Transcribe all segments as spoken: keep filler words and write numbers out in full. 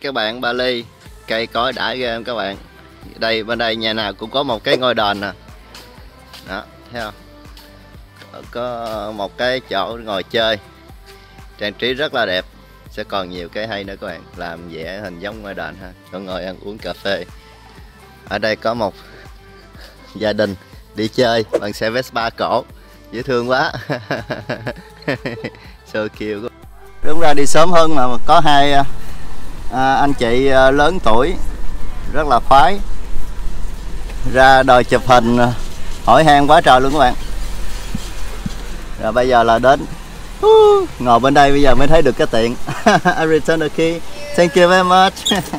các bạn, Bali cây cối đã ghê em các bạn. Đây bên đây nhà nào cũng có một cái ngôi đền nè. Đó, thấy không? Có một cái chỗ ngồi chơi. Trang trí rất là đẹp. Sẽ còn nhiều cái hay nữa các bạn, làm vẽ hình giống ngôi đền ha. Có ngồi ăn uống cà phê. Ở đây có một gia đình đi chơi bằng xe Vespa cổ, dễ thương quá. So cute. Đúng ra đi sớm hơn mà có hai à, anh chị lớn tuổi rất là khoái ra đòi chụp hình hỏi han quá trời luôn các bạn. Rồi bây giờ là đến uh, ngồi bên đây bây giờ mới thấy được cái tiện. I return the key. Thank you very much.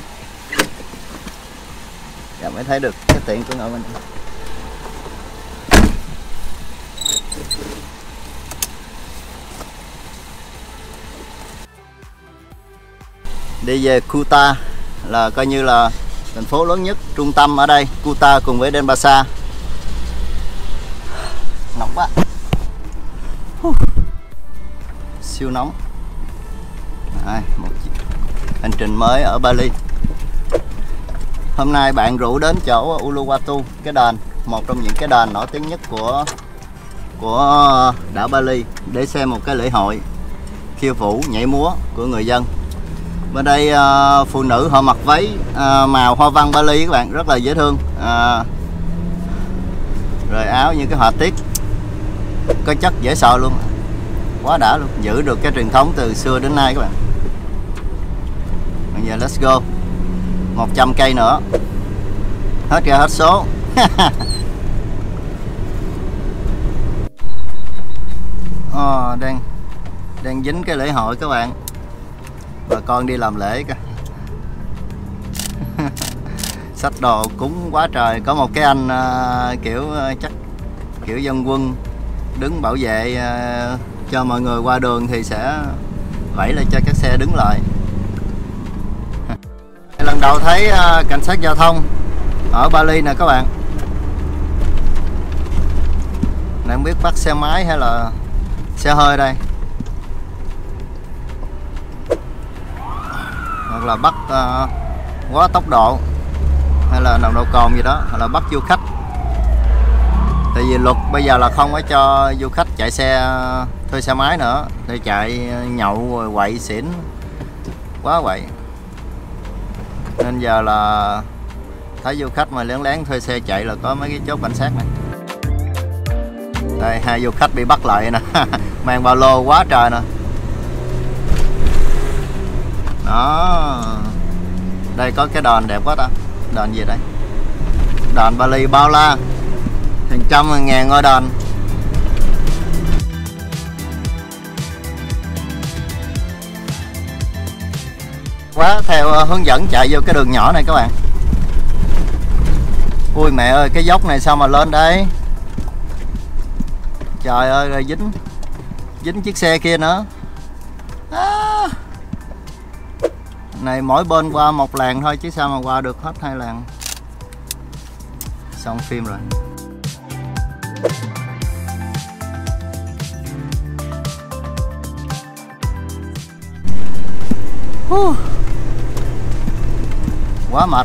Giờ mới thấy được cái tiện của ngồi bên đây. Đi về Kuta là coi như là thành phố lớn nhất, trung tâm ở đây, Kuta cùng với Denpasar. Nóng quá. Uh, siêu nóng. Đây, một hành trình mới ở Bali. Hôm nay bạn rủ đến chỗ Uluwatu, cái đền, một trong những cái đền nổi tiếng nhất của của đảo Bali, để xem một cái lễ hội khiêu vũ nhảy múa của người dân. Bên đây uh, phụ nữ họ mặc váy uh, màu hoa văn Bali các bạn, rất là dễ thương. Uh, rồi áo như cái họa tiết có chất dễ sợ luôn, quá đã luôn, giữ được cái truyền thống từ xưa đến nay các bạn. Bây giờ let's go, một trăm cây nữa hết ra hết số. Oh, đang đang dính cái lễ hội các bạn, bà con đi làm lễ kìa. Xách đồ cúng quá trời. Có một cái anh uh, kiểu uh, chắc kiểu dân quân đứng bảo vệ uh, cho mọi người qua đường thì sẽ vẫy lại cho các xe đứng lại. Lần đầu thấy uh, cảnh sát giao thông ở Bali nè các bạn. Này không biết bắt xe máy hay là xe hơi đây, hoặc là bắt uh, quá tốc độ, hay là nồng độ cồn gì đó, hoặc là bắt du khách. Tại vì luật bây giờ là không có cho du khách chạy xe thuê xe máy nữa, để chạy nhậu rồi quậy xỉn quá quậy. Nên giờ là thấy du khách mà lén lén thuê xe chạy là có mấy cái chốt cảnh sát này. Đây hai du khách bị bắt lại nè. Mang ba lô quá trời nè. Đó, đây có cái đền đẹp quá ta. Đền gì đây? Đền Bali bao la, hàng trăm ngàn ngôi đền. Quá theo hướng dẫn chạy vô cái đường nhỏ này các bạn. Ui mẹ ơi, cái dốc này sao mà lên đây? Trời ơi, rồi dính dính chiếc xe kia nữa. À, này mỗi bên qua một làn thôi chứ sao mà qua được hết hai làn. Xong phim rồi. Uh, quá mệt.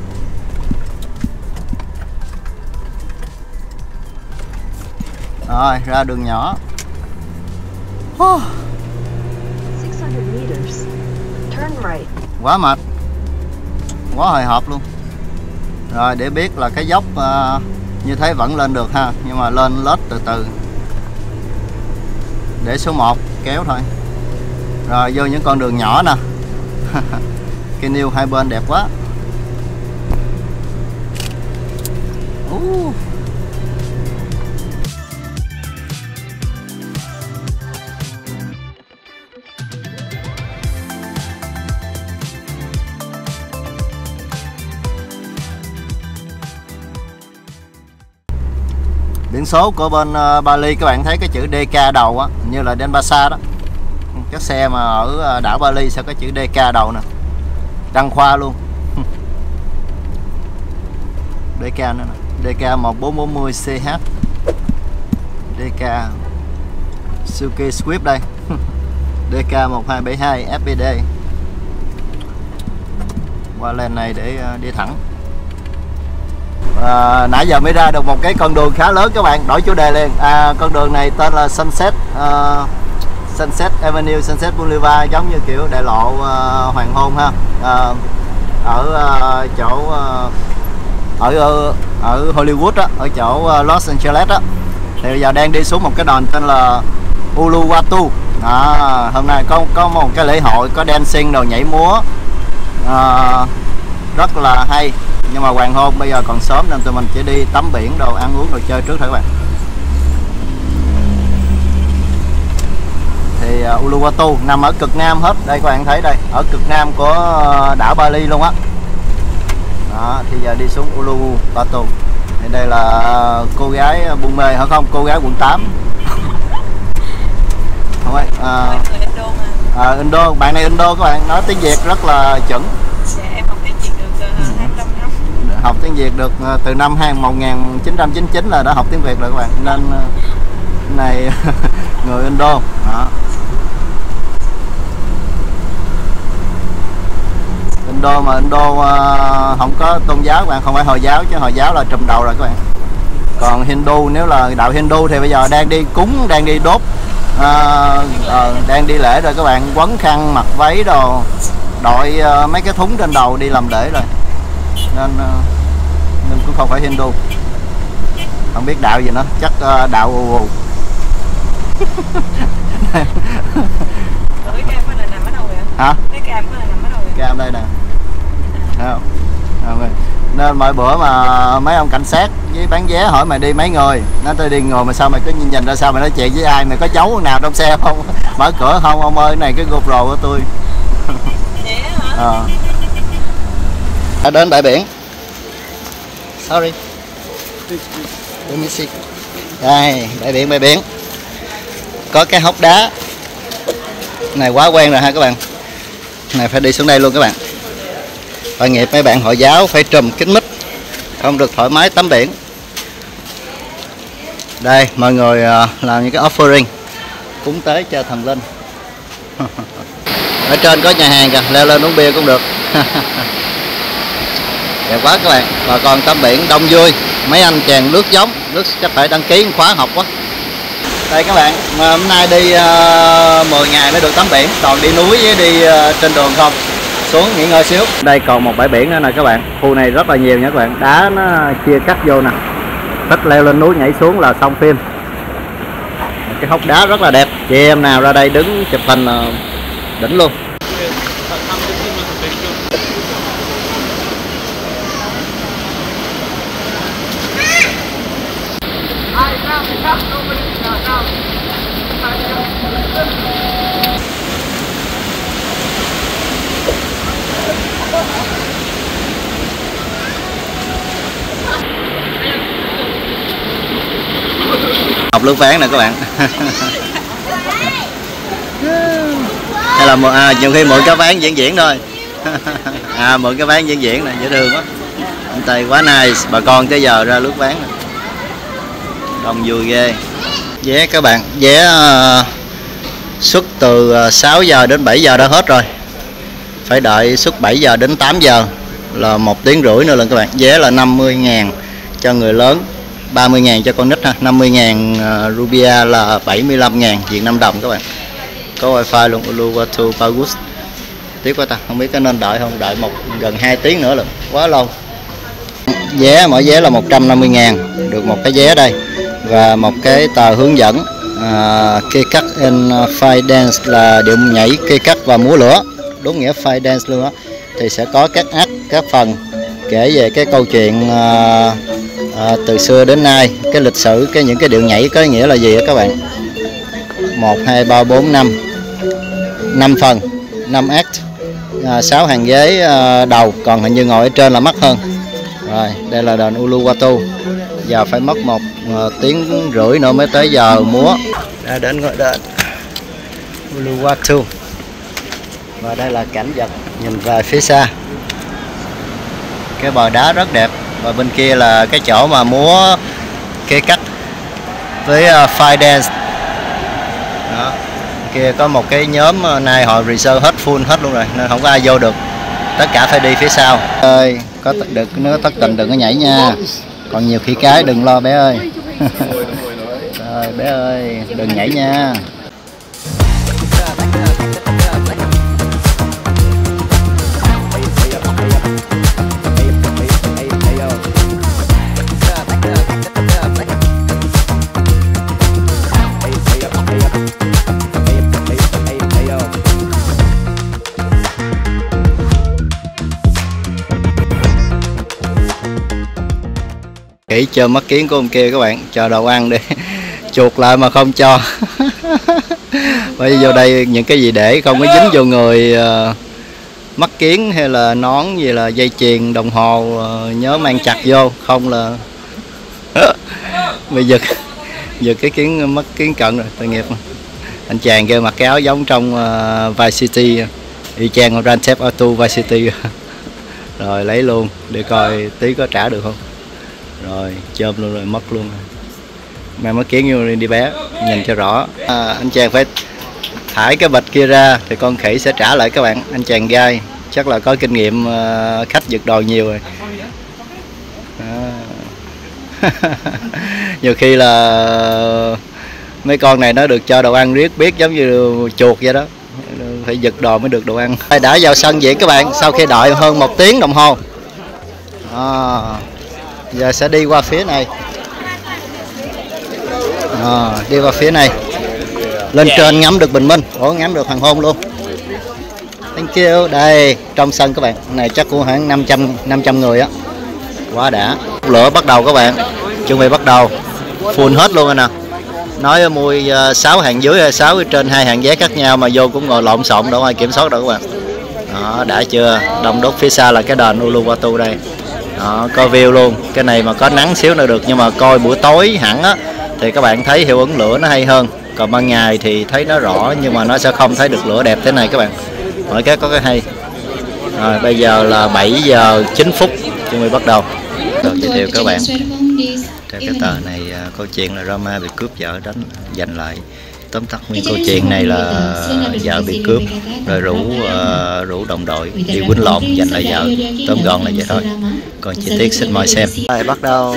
Rồi ra đường nhỏ. Uh. Quá mệt, quá hồi hộp luôn. Rồi để biết là cái dốc uh, như thế vẫn lên được ha, nhưng mà lên lết từ từ. Để số một kéo thôi. Rồi vô những con đường nhỏ nè. Cây niêu hai bên đẹp quá. uh. Biển số của bên uh, Bali các bạn thấy cái chữ đê ca đầu á, như là Denpasar đó. Các xe mà ở đảo Bali sẽ có chữ đê ca đầu nè, đăng khoa luôn. đê ca nữa nè, đê ca một bốn bốn không xê hát, đê ca Suzuki Swift đây. đê ca một hai bảy hai ép pê đê. qua lên này để uh, đi thẳng. À, nãy giờ mới ra được một cái con đường khá lớn các bạn, đổi chủ đề liền. À, con đường này tên là Sunset uh, Sunset Avenue, Sunset Boulevard, giống như kiểu đại lộ uh, hoàng hôn ha. Uh, ở uh, chỗ uh, ở, ở ở Hollywood á, ở chỗ uh, Los Angeles á. Thì bây giờ đang đi xuống một cái đòn tên là Uluwatu. À, hôm nay có có một cái lễ hội có dancing đồ, nhảy múa à, rất là hay. Nhưng mà hoàng hôn bây giờ còn sớm nên tụi mình chỉ đi tắm biển đồ, ăn uống đồ, chơi trước thôi các bạn. Thì uh, Uluwatu nằm ở cực nam hết. Đây các bạn thấy đây, ở cực nam của uh, đảo Bali luôn á. Đó, thì giờ đi xuống Uluwatu. Thì đây là uh, cô gái Buôn Mê hả không? Cô gái quận tám. Không phải, uh, à, Indo, bạn này Indo các bạn, nói tiếng Việt rất là chuẩn. Dạ, em học tiếng Việt được uh, hai mươi lăm năm. Học tiếng Việt được uh, từ năm một nghìn chín trăm chín mươi chín là đã học tiếng Việt rồi các bạn. Nên uh, này người Indo. Đó. Indo mà Indo uh, không có tôn giáo các bạn, không phải Hồi giáo, chứ Hồi giáo là trùm đầu rồi các bạn. Còn Hindu, nếu là đạo Hindu thì bây giờ đang đi cúng, đang đi đốt, à, à, đang đi lễ rồi các bạn, quấn khăn, mặc váy đồ, đội uh, mấy cái thúng trên đầu đi làm lễ rồi. Nên uh, nên cũng không phải Hindu. Không biết đạo gì nữa, chắc uh, đạo ù ù. Cái cam là nằm ở đâu vậy? Hả? Cái cam là nằm ở đâu vậy? Cam đây nè. Thấy không? À, nên mỗi bữa mà mấy ông cảnh sát với bán vé hỏi mày đi mấy người, nó tôi đi ngồi mà sao mày cứ nhìn nhìn ra sao mày nói chuyện với ai, mày có cháu nào trong xe không? Mở cửa không ông ơi, cái này cái GoPro của tôi. Vậy hả? À. Đã đến bãi biển. Sorry. Let me see. Đây, bãi biển, bãi biển. Có cái hốc đá. Này quá quen rồi ha các bạn. Này phải đi xuống đây luôn các bạn. Tội nghiệp mấy bạn Hồi giáo phải trùm kín mít, không được thoải mái tắm biển. Đây mọi người làm những cái offering cúng tế cho thần linh. Ở trên có nhà hàng kìa, leo lên uống bia cũng được. Đẹp quá các bạn. Bà con tắm biển đông vui, mấy anh chàng lướt giống, lướt chắc phải đăng ký khóa học quá. Đây các bạn, hôm nay đi uh, mười ngày mới được tắm biển, toàn đi núi với đi uh, trên đường không. Xuống nghỉ ngơi xíu. Đây còn một bãi biển nữa nè các bạn. Khu này rất là nhiều nha các bạn. Đá nó chia cắt vô nè. Thích leo lên núi nhảy xuống là xong phim. Cái hốc đá rất là đẹp. Chị em nào ra đây đứng chụp hình là đỉnh luôn. Học lướt ván nè các bạn. Hay là một à, nhiều khi mượn cái ván diễn diễn thôi. À mượn cái ván diễn diễn này dễ thương quá. Anh Tây quá nice, bà con tới giờ ra lướt ván nè. Đông vui ghê. Vé các bạn, vé uh, suất từ uh, sáu giờ đến bảy giờ đã hết rồi. Phải đợi suất bảy giờ đến tám giờ là một tiếng rưỡi nữa lần các bạn. Vé là năm mươi ngàn cho người lớn, ba mươi ngàn cho con nít ha. Năm mươi ngàn uh, Rupia là bảy mươi lăm ngàn Việt Nam đồng các bạn. Có wifi luôn. Uluwatu Pagus. Tiếc quá ta, không biết có nên đợi không. Đợi một gần hai tiếng nữa là quá lâu. Vé mỗi vé là một trăm năm mươi ngàn, được một cái vé đây và một cái tờ hướng dẫn uh, cây cắt and fire dance là điệu nhảy, cây cắt và múa lửa, đúng nghĩa fire dance luôn á. Thì sẽ có các act, các phần kể về cái câu chuyện uh, uh, từ xưa đến nay, cái lịch sử, cái những cái điệu nhảy có nghĩa là gì á các bạn. Một, hai, ba, bốn, năm năm phần, năm act, uh, sáu hàng ghế uh, đầu, còn hình như ngồi ở trên là mắc hơn. Rồi, đây là đền Uluwatu. Giờ phải mất một uh, tiếng rưỡi nữa mới tới giờ múa. Đã đến gọi đền Uluwatu. Và đây là cảnh vật nhìn về phía xa. Cái bờ đá rất đẹp. Và bên kia là cái chỗ mà múa cây cắt với uh, fire dance. Đó. Kia có một cái nhóm nay họ reserve hết full hết luôn rồi nên không có ai vô được. tất cả phải đi phía sau. Ơi, có được nếu thất tình đừng có nhảy nha. Còn nhiều khỉ cái đừng lo bé ơi. Rồi bé ơi, đừng nhảy nha. Kỹ chờ mắt kiến của ông kia các bạn, chờ đồ ăn đi. Chuột lại mà không cho. Bây giờ vô đây những cái gì để không có dính vô người, uh, mắt kiến hay là nón gì là dây chuyền đồng hồ, uh, nhớ mang chặt vô, không là bây giờ giờ cái kiến mắt kiến cận rồi, tội nghiệp. Anh chàng kia mặc cái áo giống trong uh, Vice City, y chang Grand Theft Auto Vice City. Rồi lấy luôn để coi tí có trả được không. Rồi chôm luôn rồi, mất luôn. Mang mắt kiến vô đi bé, nhìn cho rõ. À, anh chàng phải thải cái bịch kia ra thì con khỉ sẽ trả lại các bạn. Anh chàng gai chắc là có kinh nghiệm uh, khách giật đồ nhiều rồi. À. Nhiều khi là mấy con này nó được cho đồ ăn riết biết giống như chuột vậy đó, phải giật đồ mới được đồ ăn. Đã vào sân vậy các bạn, sau khi đợi hơn một tiếng đồng hồ. À, giờ sẽ đi qua phía này. À, đi qua phía này lên trên ngắm được bình minh. Ủa, ngắm được hoàng hôn luôn. Thank you. Đây trong sân các bạn, này chắc cũng khoảng năm trăm người á, quá đã. Lửa bắt đầu các bạn, chuẩn bị bắt đầu, full hết luôn rồi nè. Nói mua sáu hàng dưới hay sáu trên hai hàng vé khác nhau mà vô cũng ngồi lộn xộn đâu ai kiểm soát đâu các bạn. Đó, đã chưa? Đông đúc. Phía xa là cái đền Uluwatu đây. Đó, coi view luôn. Cái này mà có nắng xíu nữa được, nhưng mà coi buổi tối hẳn á thì các bạn thấy hiệu ứng lửa nó hay hơn. Còn ban ngày thì thấy nó rõ nhưng mà nó sẽ không thấy được lửa đẹp thế này các bạn. Mỗi cái có cái hay. Rồi bây giờ là bảy giờ chín phút chuẩn bị bắt đầu. Rồi giới thiệu các bạn. Trên cái tờ này câu chuyện là Roma bị cướp vợ đánh giành lại. Tóm tắt nguyên câu chuyện này là vợ bị cướp rồi rủ uh, rủ đồng đội đi quýnh lộn giành lại vợ. Tóm gọn là vậy thôi. Còn chi tiết xin mời xem. Rồi bắt đầu.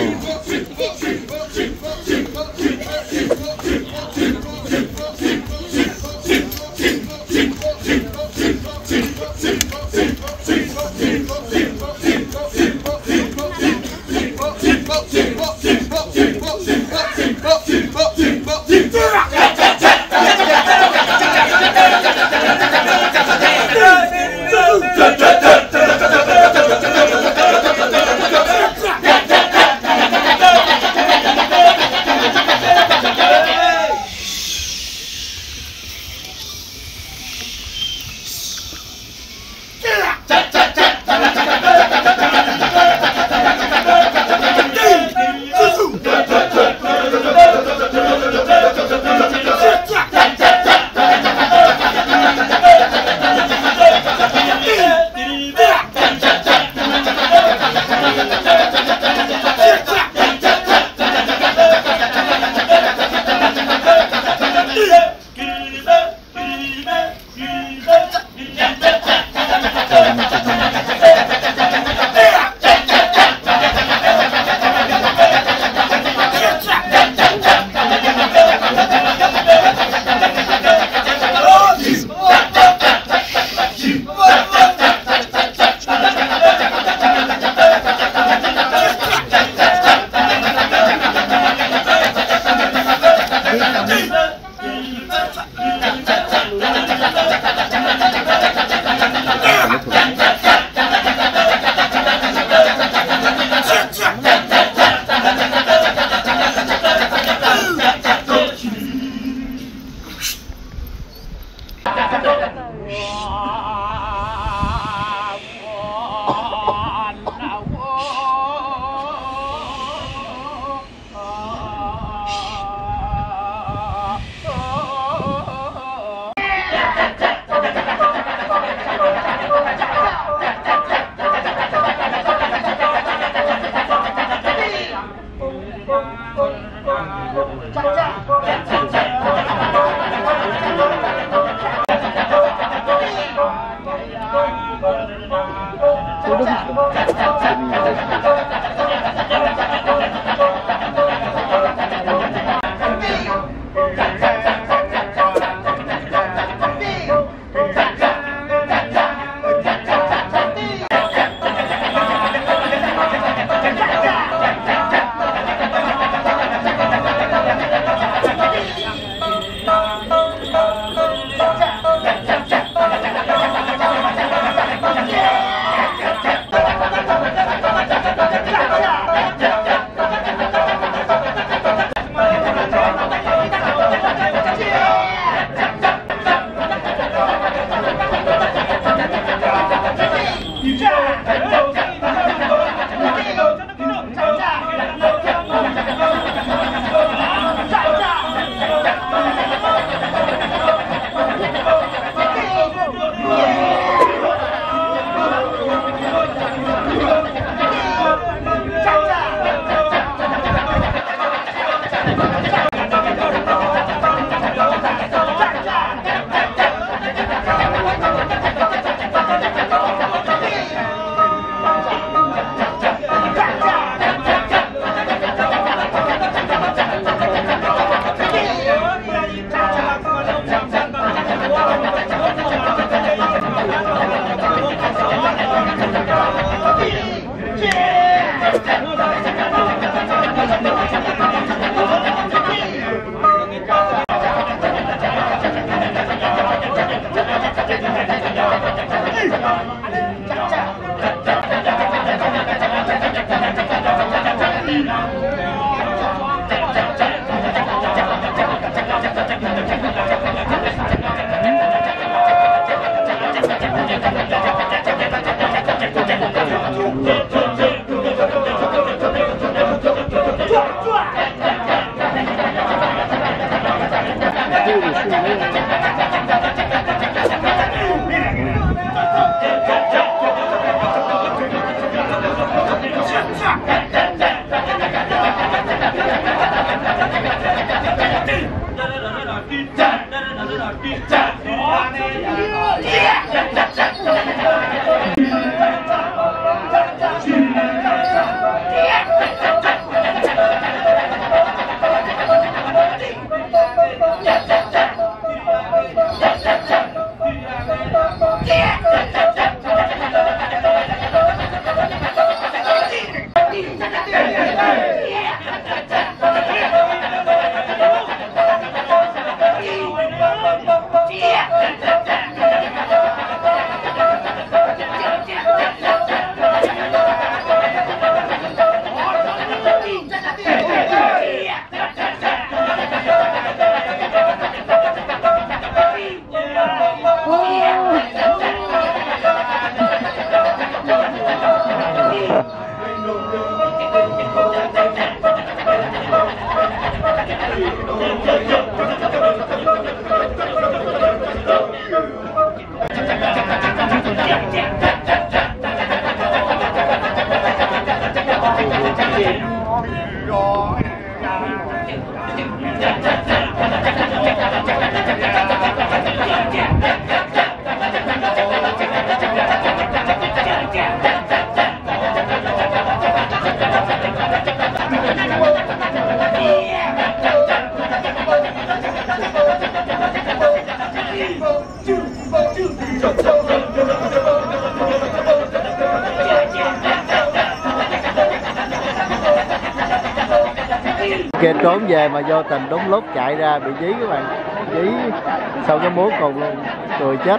Kia trốn về mà vô tình đúng lúc chạy ra bị dí các bạn, dí sau cái múa cùng luôn, cười chết.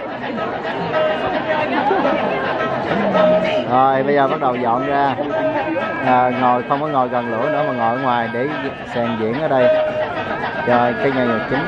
Rồi bây giờ bắt đầu dọn ra, à, ngồi không có ngồi gần lửa nữa mà ngồi ở ngoài để sàn diễn ở đây. Rồi cái nhà nhạc chính.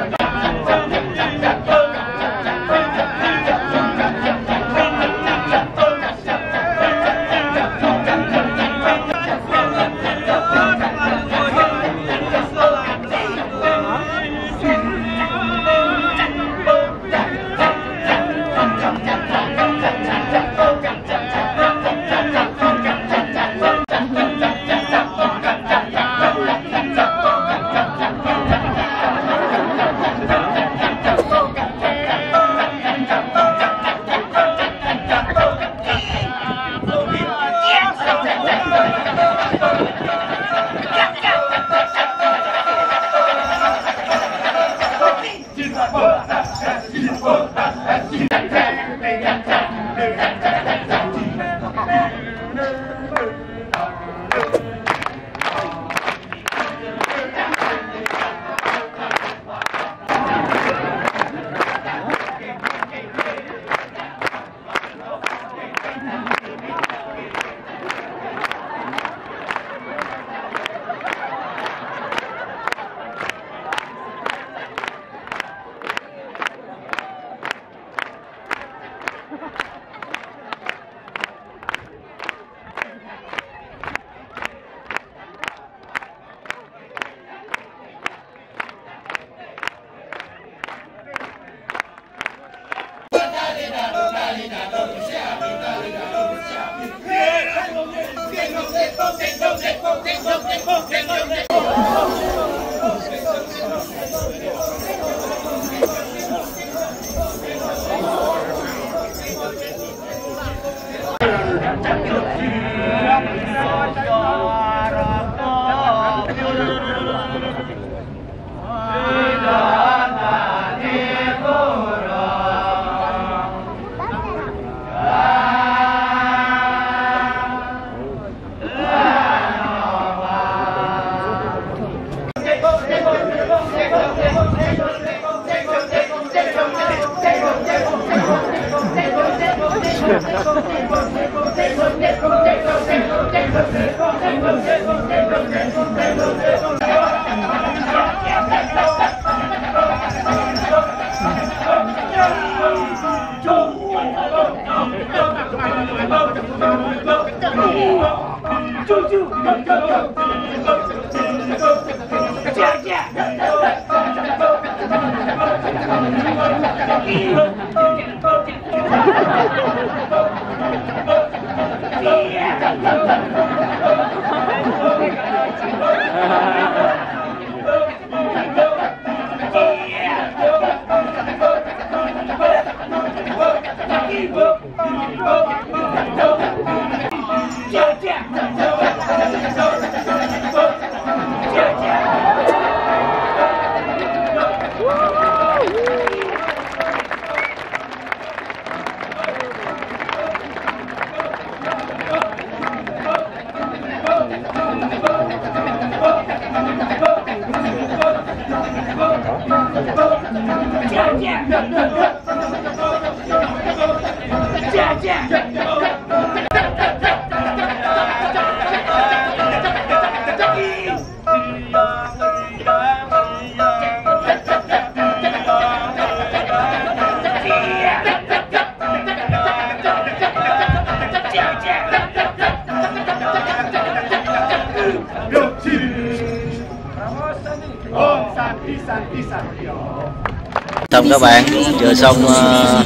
Xong các bạn, vừa xong uh,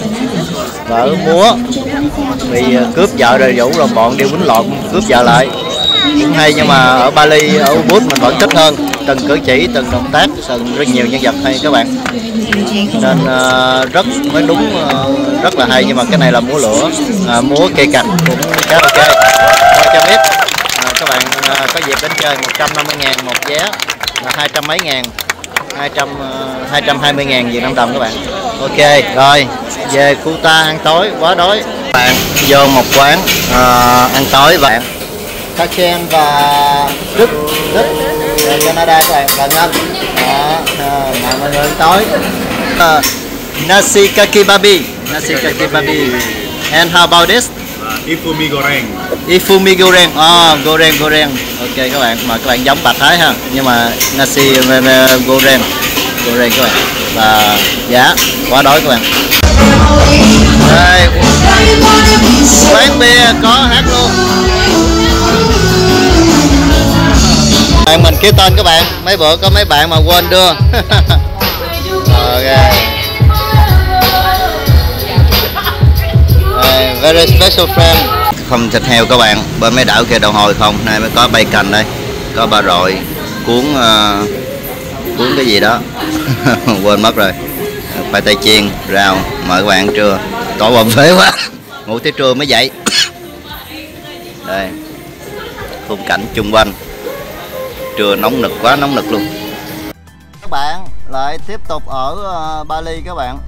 vở múa bị uh, cướp vợ rồi rủ đồng bọn đi quýnh lộn cướp vợ lại cũng hay, nhưng mà ở Bali, ở Ubud mình vẫn thích hơn, từng cử chỉ, từng động tác, từng rất nhiều nhân vật hay các bạn, nên uh, rất mới đúng, uh, rất là hay. Nhưng mà cái này là múa lửa, uh, múa cây cạch cũng khá ok. Tôi cho biết uh, các bạn uh, có dịp đến chơi một trăm năm mươi ngàn một vé là hai trăm mấy ngàn, hai trăm, hai trăm hai mươi ngàn Việt Nam đồng các bạn. Ok rồi, về Kuta ăn tối quá đói bạn, vô một quán uh, ăn tối bạn Kachen và Đức Đức Canada các bạn, và Ngân mời mọi người ăn tối. uh, nasi kaki babi, nasi kaki babi, and how about this? Ifumi goreng. Ifumi goreng, oh, goreng goreng. Ok các bạn, mà các bạn giống Bạch Thái ha, nhưng mà nasi goreng, goreng các bạn. Và giá quá đói các bạn. Đây, quán bia có hát luôn. Bạn mình kêu tên các bạn, mấy bữa có mấy bạn mà quên đưa. Ok. Uh, very special friend. Không thịt heo các bạn, bên mấy đảo kia đậu hồi không, nay mới có bacon đây, có ba rọi, cuốn uh, cuốn cái gì đó quên mất rồi, khoai tây chiên, rau. Mời các bạn ăn trưa, tối bầm phế quá, ngủ tới trưa mới dậy. Đây, khung cảnh chung quanh, trưa nóng nực quá, nóng nực luôn. Các bạn lại tiếp tục ở uh, Bali các bạn.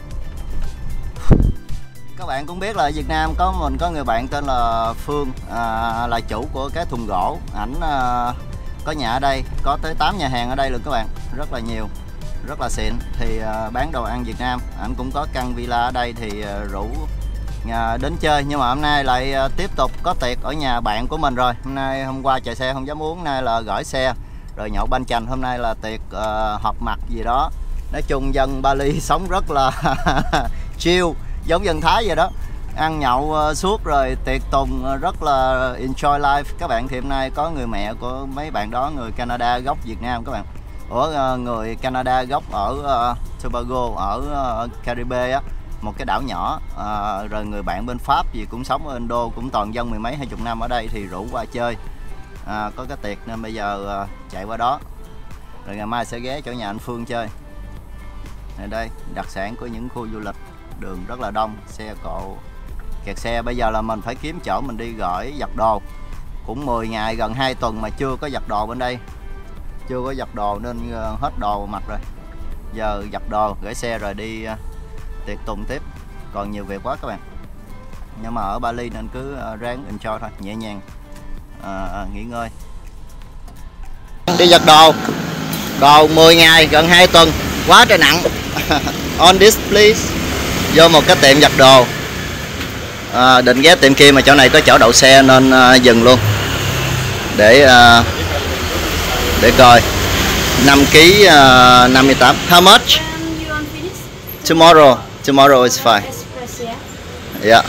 Các bạn cũng biết là ở Việt Nam có mình có người bạn tên là Phương, à, là chủ của cái thùng gỗ. Ảnh à, có nhà ở đây, có tới tám nhà hàng ở đây luôn các bạn, rất là nhiều, rất là xịn. Thì à, bán đồ ăn Việt Nam. Ảnh cũng có căn villa ở đây thì à, rủ à, đến chơi. Nhưng mà hôm nay lại à, tiếp tục có tiệc ở nhà bạn của mình rồi. Hôm nay hôm qua chạy xe không dám uống, nay là gửi xe rồi nhậu banh chành. Hôm nay là tiệc à, họp mặt gì đó. Nói chung dân Bali sống rất là chill, giống dân Thái vậy đó, ăn nhậu uh, suốt rồi tiệc tùng, uh, rất là enjoy life các bạn. Thì hôm nay có người mẹ của mấy bạn đó, người Canada gốc Việt Nam các bạn, ở uh, người Canada gốc ở uh, Tobago, ở uh, Caribe á, một cái đảo nhỏ. À, rồi người bạn bên Pháp gì cũng sống ở Indo, cũng toàn dân mười mấy hai chục năm ở đây thì rủ qua chơi. À, có cái tiệc nên bây giờ à, chạy qua đó. Rồi ngày mai sẽ ghé chỗ nhà anh Phương chơi. Ở đây đặc sản của những khu du lịch, đường rất là đông, xe cộ kẹt xe. Bây giờ là mình phải kiếm chỗ mình đi gửi giặt đồ. Cũng mười ngày gần hai tuần mà chưa có giặt đồ bên đây. Chưa có giặt đồ nên hết đồ mặt rồi. Giờ giặt đồ, gửi xe rồi đi uh, tiệc tùng tiếp. Còn nhiều việc quá các bạn. Nhưng mà ở Bali nên cứ uh, ráng enjoy thôi, nhẹ nhàng uh, nghỉ ngơi. Đi giặt đồ. Đồ mười ngày gần hai tuần, quá trời nặng. On this please. Vô một cái tiệm giặt đồ. À, định ghé tiệm kia mà chỗ này có chỗ đậu xe nên uh, dừng luôn. Để uh, để coi. năm ký uh, năm mươi tám. How much? Tomorrow. Tomorrow is fine. Yeah.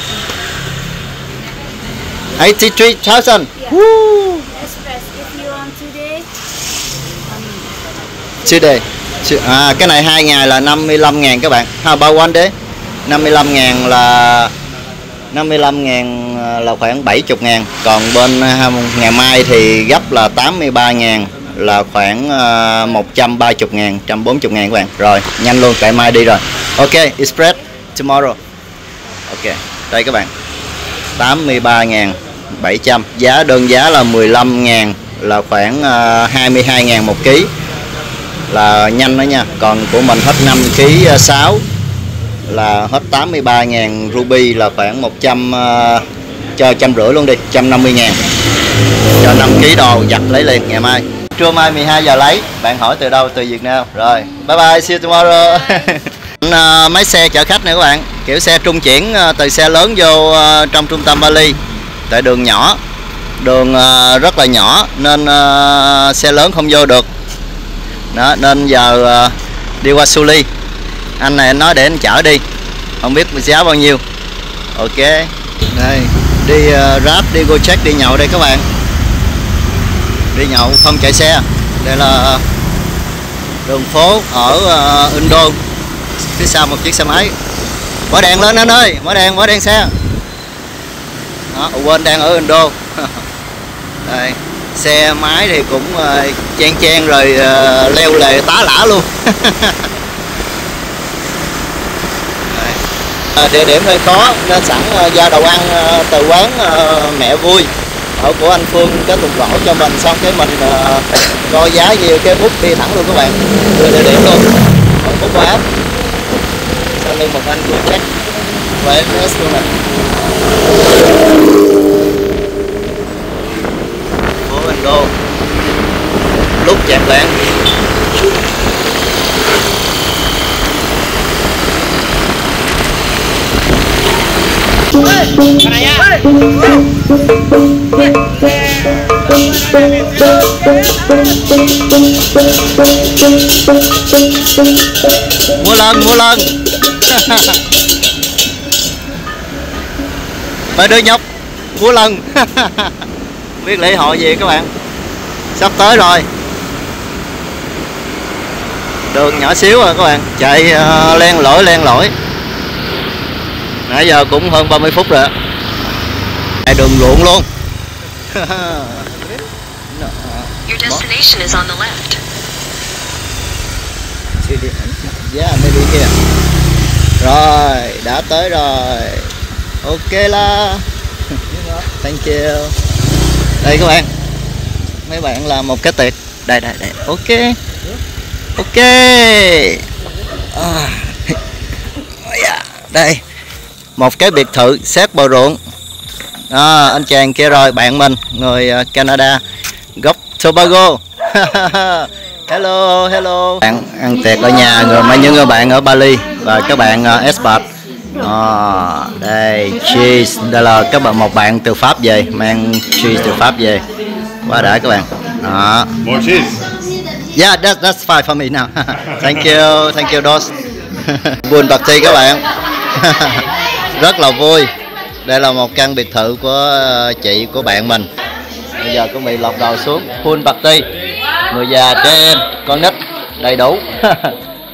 eighty-three thousand. Woo. Today. À, cái này hai ngày là năm mươi lăm ngàn các bạn. How about one day? năm mươi lăm ngàn là năm mươi lăm ngàn là khoảng bảy mươi ngàn. Còn bên ngày mai thì gấp là tám mươi ba ngàn, là khoảng uh, một trăm ba mươi ngàn, một trăm bốn mươi ngàn các bạn. Rồi, nhanh luôn, tại mai đi rồi. Ok, express tomorrow. Ok, đây các bạn. tám mươi ba ngàn bảy trăm. Giá đơn giá là mười lăm ngàn, là khoảng uh, hai mươi hai ngàn một ký. Là nhanh đó nha. Còn của mình hết năm ký sáu là hết tám mươi ba ngàn ruby, là khoảng một trăm uh, cho một trăm rưỡi luôn đi, một trăm năm mươi ngàn. Cho năm ký đồ giặt lấy liền ngày mai. Trưa mai mười hai giờ lấy. Bạn hỏi từ đâu? Từ Việt Nam. Rồi, bye bye, see you tomorrow. uh, Máy xe chở khách nữa các bạn. Kiểu xe trung chuyển uh, từ xe lớn vô uh, trong trung tâm Bali. Tại đường nhỏ, đường uh, rất là nhỏ nên uh, xe lớn không vô được. Đó, nên giờ uh, đi qua Suli. Anh này anh nói để anh chở đi, không biết giá bao nhiêu. Ok, đây đi uh, Grab, đi Gojek, đi nhậu đây các bạn. Đi nhậu không chạy xe. Đây là đường phố ở uh, Indo. Phía sau một chiếc xe máy. Mở đèn lên anh ơi, mở đèn, mở đèn xe. Đó, quên đang ở Indo. Đây, xe máy thì cũng uh, chen chen rồi uh, leo lề tá lả luôn. À, địa điểm hơi khó nên sẵn uh, ra đồ ăn uh, từ quán uh, Mẹ Vui ở của anh Phương cái tục gõ cho mình, xong cái mình uh, coi giá nhiều cái bút đi thẳng luôn các bạn, đưa địa điểm luôn, còn bút qua app. Sau lưng một anh vừa check và em ét luôn này. Phố Indo lúc chạm lạng. Mua lần, mua lần. Mấy đứa nhóc mua lần. Biết lễ hội gì các bạn, sắp tới rồi. Đường nhỏ xíu rồi các bạn, chạy uh, len lỏi len lỏi. Nãy giờ cũng hơn ba mươi phút rồi. Tại đường ruộng luôn. Your destination is on the left. Yeah, maybe here. Rồi, đã tới rồi. Ok là. Thank you. Đây các bạn. Mấy bạn làm một cái tiệc. Đây đây đây. Ok. Ok. À. Đây. Một cái biệt thự sát bờ ruộng. À, anh chàng kia rồi, bạn mình, người Canada, gốc Tobago. Hello, hello. Bạn ăn tiệc ở nhà người mấy những người bạn ở Bali và các bạn uh, expat. À, đây cheese, đây là các bạn một bạn từ Pháp về, mang cheese từ Pháp về. Quá đã các bạn. Đó. More cheese. Yeah, that's that's fine for me now. Thank you, thank you Dos. Buồn party các bạn. Rất là vui. Đây là một căn biệt thự của chị của bạn mình. Bây giờ cũng bị lọc đầu xuống. Full party. Người già, trẻ em, con nít đầy đủ.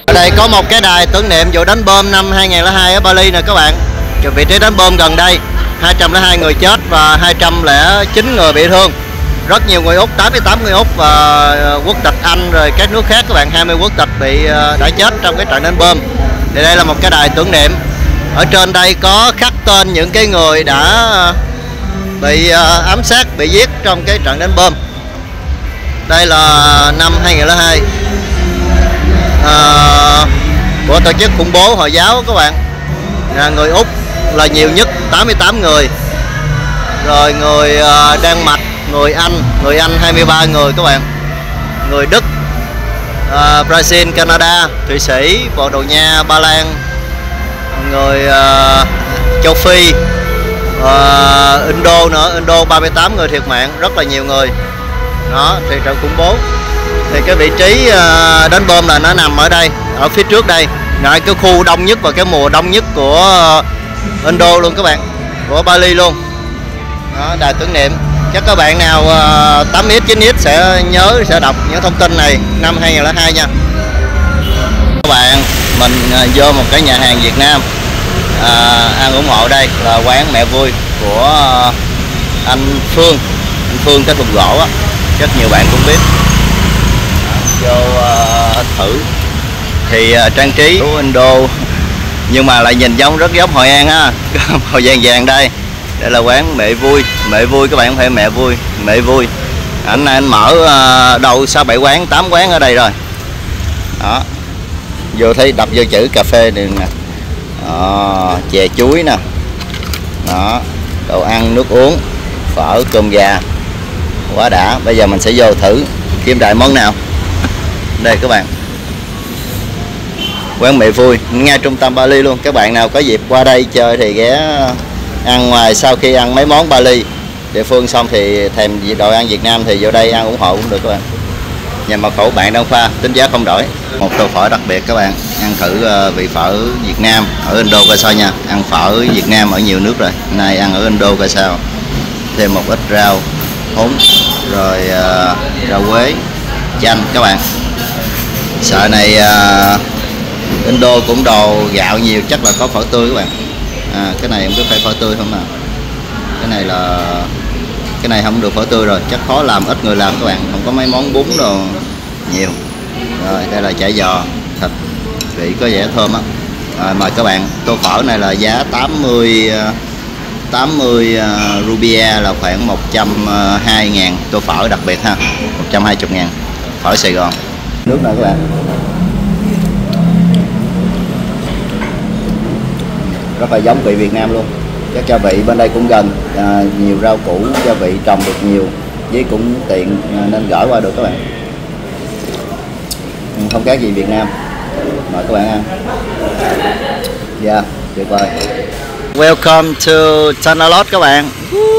Ở đây có một cái đài tưởng niệm vụ đánh bom năm hai nghìn không trăm lẻ hai ở Bali nè các bạn. Vị trí đánh bom gần đây, hai trăm lẻ hai người chết và hai trăm lẻ chín người bị thương. Rất nhiều người Úc, tám mươi tám người Úc và quốc tịch Anh rồi các nước khác các bạn, hai mươi quốc tịch bị đã chết trong cái trận đánh bom. Thì đây là một cái đài tưởng niệm. Ở trên đây có khắc tên những cái người đã bị ám sát, bị giết trong cái trận đánh bom. Đây là năm hai nghìn không trăm lẻ hai à, của tổ chức khủng bố Hồi giáo các bạn. À, người Úc là nhiều nhất tám mươi tám người, rồi người uh, Đan Mạch, người Anh, người Anh hai mươi ba người các bạn, người Đức, uh, Brazil, Canada, Thụy Sĩ, Bồ Đào Nha, Ba Lan, người uh, châu Phi, uh, Indo nữa, Indo ba mươi tám người thiệt mạng, rất là nhiều người. Đó thì trận khủng bố. Thì cái vị trí uh, đánh bom là nó nằm ở đây, ở phía trước đây, ngay cái khu đông nhất và cái mùa đông nhất của uh, Indo luôn các bạn, của Bali luôn. Đó, đài tưởng niệm. Chắc các bạn nào uh, tám x chín x sẽ nhớ, sẽ đọc những thông tin này năm hai nghìn không trăm lẻ hai nha. Các bạn, mình uh, vô một cái nhà hàng Việt Nam uh, ăn ủng hộ. Đây là quán Mẹ Vui của uh, anh Phương, anh Phương cái thùng gỗ á, rất nhiều bạn cũng biết. Vô uh, thử thì uh, trang trí của Indo nhưng mà lại nhìn giống rất giống Hội An ha. Màu vàng vàng đây. Đây là quán Mẹ Vui, Mẹ Vui các bạn, không phải Mẹ Vui, Mẹ Vui. Anh anh mở uh, đâu sáu bảy quán, tám quán ở đây rồi. Đó. Vô thấy đập vô chữ cà phê này nè. Đó, chè chuối nè. Đó, đồ ăn, nước uống, phở, cơm gà. Quá đã. Bây giờ mình sẽ vô thử kiếm đại món nào. Đây các bạn, quán Mẹ Vui ngay trung tâm Bali luôn. Các bạn nào có dịp qua đây chơi thì ghé ăn. Ngoài sau khi ăn mấy món Bali địa phương xong thì thèm đồ ăn Việt Nam thì vô đây ăn ủng hộ cũng được các bạn. Nhà mật khẩu bạn Đông Khoa, tính giá không đổi. Một tô phở đặc biệt các bạn, ăn thử vị phở Việt Nam ở Indo coi sao nha. Ăn phở Việt Nam ở nhiều nước rồi, nay ăn ở Indo coi sao. Thêm một ít rau húng, rồi uh, rau quế, chanh các bạn. Sợ này uh, Indo cũng đồ gạo nhiều, chắc là có phở tươi các bạn. À, cái này không biết phải phở tươi không nào. Cái này là cái này không được phở tươi rồi, chắc khó làm, ít người làm các bạn, không có mấy món bún đồ nhiều. Rồi đây là chả giò thịt, vị có vẻ thơm á. Rồi, mời các bạn. Tô phở này là giá tám mươi tám mươi uh, rupia là khoảng một trăm hai ngàn. Tô phở đặc biệt ha, một trăm hai mươi ngàn. Phở Sài Gòn. Nước này các bạn, rất là giống vị Việt Nam luôn. Các gia vị bên đây cũng gần, à, nhiều rau củ, gia vị trồng được nhiều, với cũng tiện à, nên gửi qua được các bạn. Không khác gì Việt Nam. Mời các bạn ăn. Dạ, yeah, tuyệt vời. Welcome to Tanalot các bạn.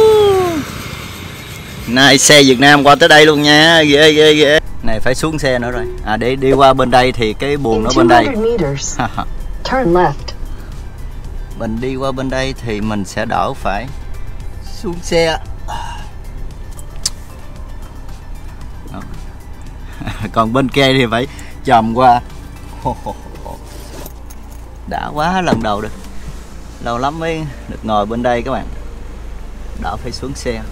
Này xe Việt Nam qua tới đây luôn nha, ghê ghê ghê. Này phải xuống xe nữa rồi. À để đi qua bên đây thì cái buồng nó bên đây. Turn left. Mình đi qua bên đây thì mình sẽ đỡ phải xuống xe. Còn bên kia thì phải chồm qua. Đã quá, lần đầu được. Lâu lắm mới được ngồi bên đây các bạn. Đỡ phải xuống xe.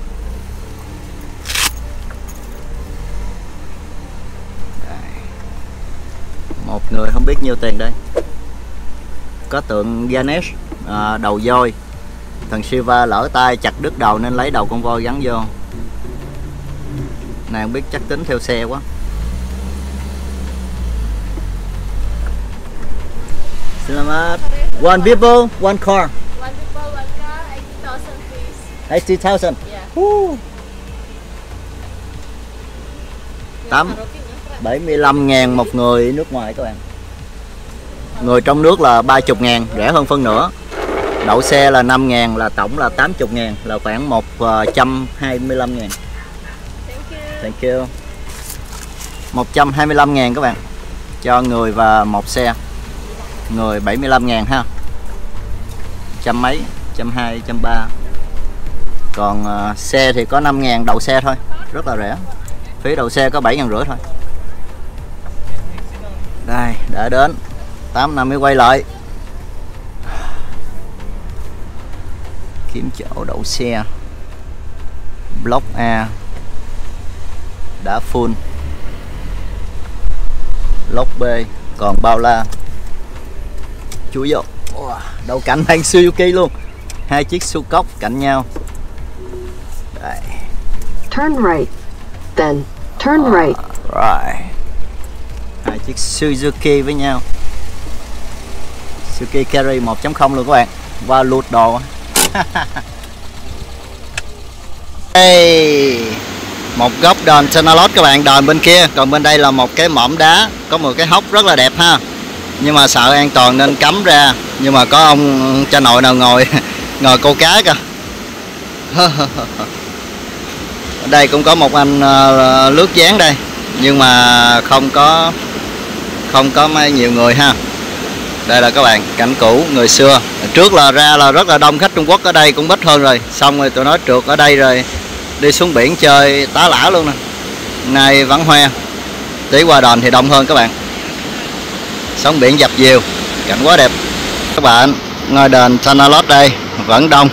Đây. Một người không biết nhiêu tiền đây. Có tượng Ganesh à, đầu voi. Thần Shiva lỡ tay chặt đứt đầu nên lấy đầu con voi gắn vô. Này không biết, chắc tính theo xe quá. Selamat. One people, one car. One people, one car, eighty thousand please. eighty thousand. Yeah. Uh. Tám bảy mươi lăm ngàn một người nước ngoài các bạn. Người trong nước là ba mươi ngàn, rẻ hơn phân nửa. Đậu xe là năm ngàn, là tổng là tám mươi ngàn, là khoảng một trăm hai mươi lăm ngàn. Thank you. một trăm hai mươi lăm ngàn các bạn. Cho người và một xe. Người bảy mươi lăm ngàn ha. Trăm mấy, trăm hai, trăm ba. Còn uh, xe thì có năm ngàn đậu xe thôi, rất là rẻ. Phí đậu xe có bảy ngàn rưỡi thôi. Đây, đã đến tám năm mới quay lại. Kiếm chỗ đậu xe. Block A đã full. Block B còn bao la. Chú vô. Đầu cạnh hàng Suzuki luôn. Hai chiếc su cốc cạnh nhau. Đây. Turn right. Then turn à, right. Rồi. Hai chiếc Suzuki với nhau. Suzuki Carry một chấm không luôn các bạn. Qua lụt đồ. Đây. Một góc đền Senalot các bạn, đền bên kia, còn bên đây là một cái mỏm đá, có một cái hốc rất là đẹp ha. Nhưng mà sợ an toàn nên cấm ra, nhưng mà có ông cha nội nào ngồi ngồi câu cá kìa. Ở đây cũng có một anh uh, lướt dáng đây, nhưng mà không có không có mấy nhiều người ha. Đây là các bạn, cảnh cũ người xưa. Trước là ra là rất là đông khách Trung Quốc, ở đây cũng ít hơn rồi. Xong rồi tụi nó trượt ở đây rồi đi xuống biển chơi tá lả luôn nè. Nay vắng hoe, tí qua đền thì đông hơn các bạn. Sóng biển dập dìu, cảnh quá đẹp. Các bạn, ngôi đền Senalot đây vẫn đông.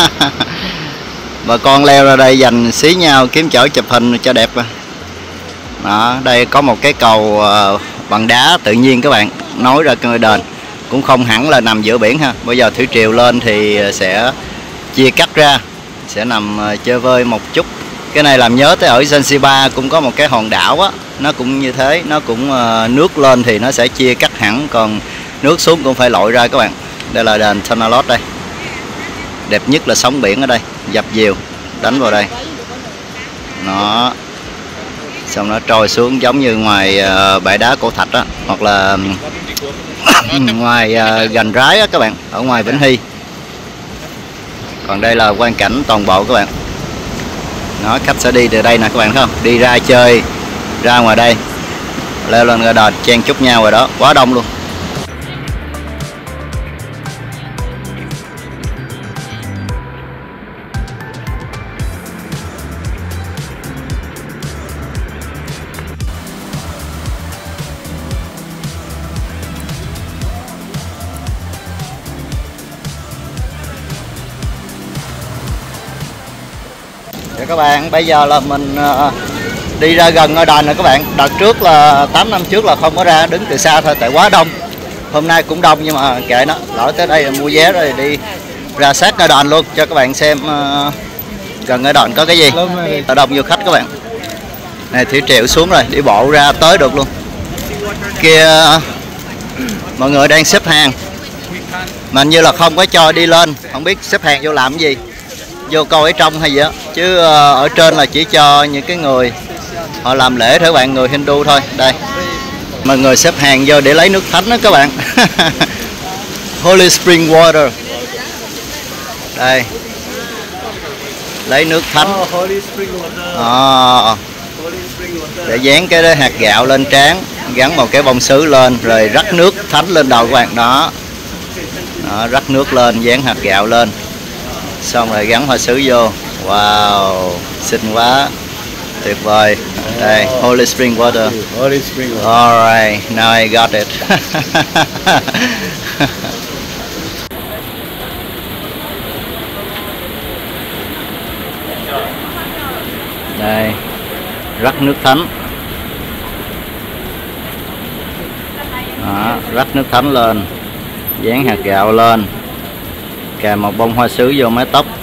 Bà con leo ra đây dành xí nhau kiếm chỗ chụp hình cho đẹp. Đó, đây có một cái cầu bằng đá tự nhiên các bạn, nối ra ngôi đền. Cũng không hẳn là nằm giữa biển ha. Bây giờ thủy triều lên thì sẽ chia cắt ra, sẽ nằm chơi vơi một chút. Cái này làm nhớ tới ở Zanzibar cũng có một cái hòn đảo á, nó cũng như thế, nó cũng uh, nước lên thì nó sẽ chia cắt hẳn, còn nước xuống cũng phải lội ra các bạn. Đây là đền Senalot đây. Đẹp nhất là sóng biển ở đây, dập dìu đánh vào đây. Nó xong nó trôi xuống giống như ngoài uh, bãi đá Cổ Thạch á, hoặc là ngoài uh, Gành Rái á các bạn, ở ngoài Vĩnh Hy. Còn đây là quang cảnh toàn bộ các bạn. Nó khách sẽ đi từ đây nè các bạn thấy không? Đi ra chơi, ra ngoài đây, leo lên ngôi đền chen chúc nhau rồi đó, quá đông luôn. Các bạn, bây giờ là mình uh, đi ra gần ngôi đền rồi các bạn. Đợt trước là tám năm trước là không có ra, đứng từ xa thôi tại quá đông. Hôm nay cũng đông nhưng mà kệ nó, lỡ tới đây là mua vé rồi đi ra sát ngôi đền luôn cho các bạn xem uh, gần ngôi đền có cái gì. Ở đông du khách các bạn. Này thủy triệu xuống rồi, đi bộ ra tới được luôn. Kia uh, mọi người đang xếp hàng, mà như là không có cho đi lên, không biết xếp hàng vô làm cái gì. Vô coi ở trong hay gì á, chứ uh, ở trên là chỉ cho những cái người họ làm lễ thôi các bạn, người Hindu thôi. Đây, mọi người xếp hàng vô để lấy nước thánh đó các bạn. Holy Spring Water. Đây, lấy nước thánh. À, để dán cái hạt gạo lên trán, gắn một cái bông sứ lên, rồi rắc nước thánh lên đầu các bạn. Đó, đó rắc nước lên, dán hạt gạo lên, xong rồi gắn hoa sứ vô. Wow, xinh quá, tuyệt vời. Đây, Holy Spring Water. Holy Spring Water. Alright, now I got it. Đây, rắc nước thánh. Đó, rắc nước thánh lên, dán hạt gạo lên, kèm một bông hoa sứ vô mái tóc.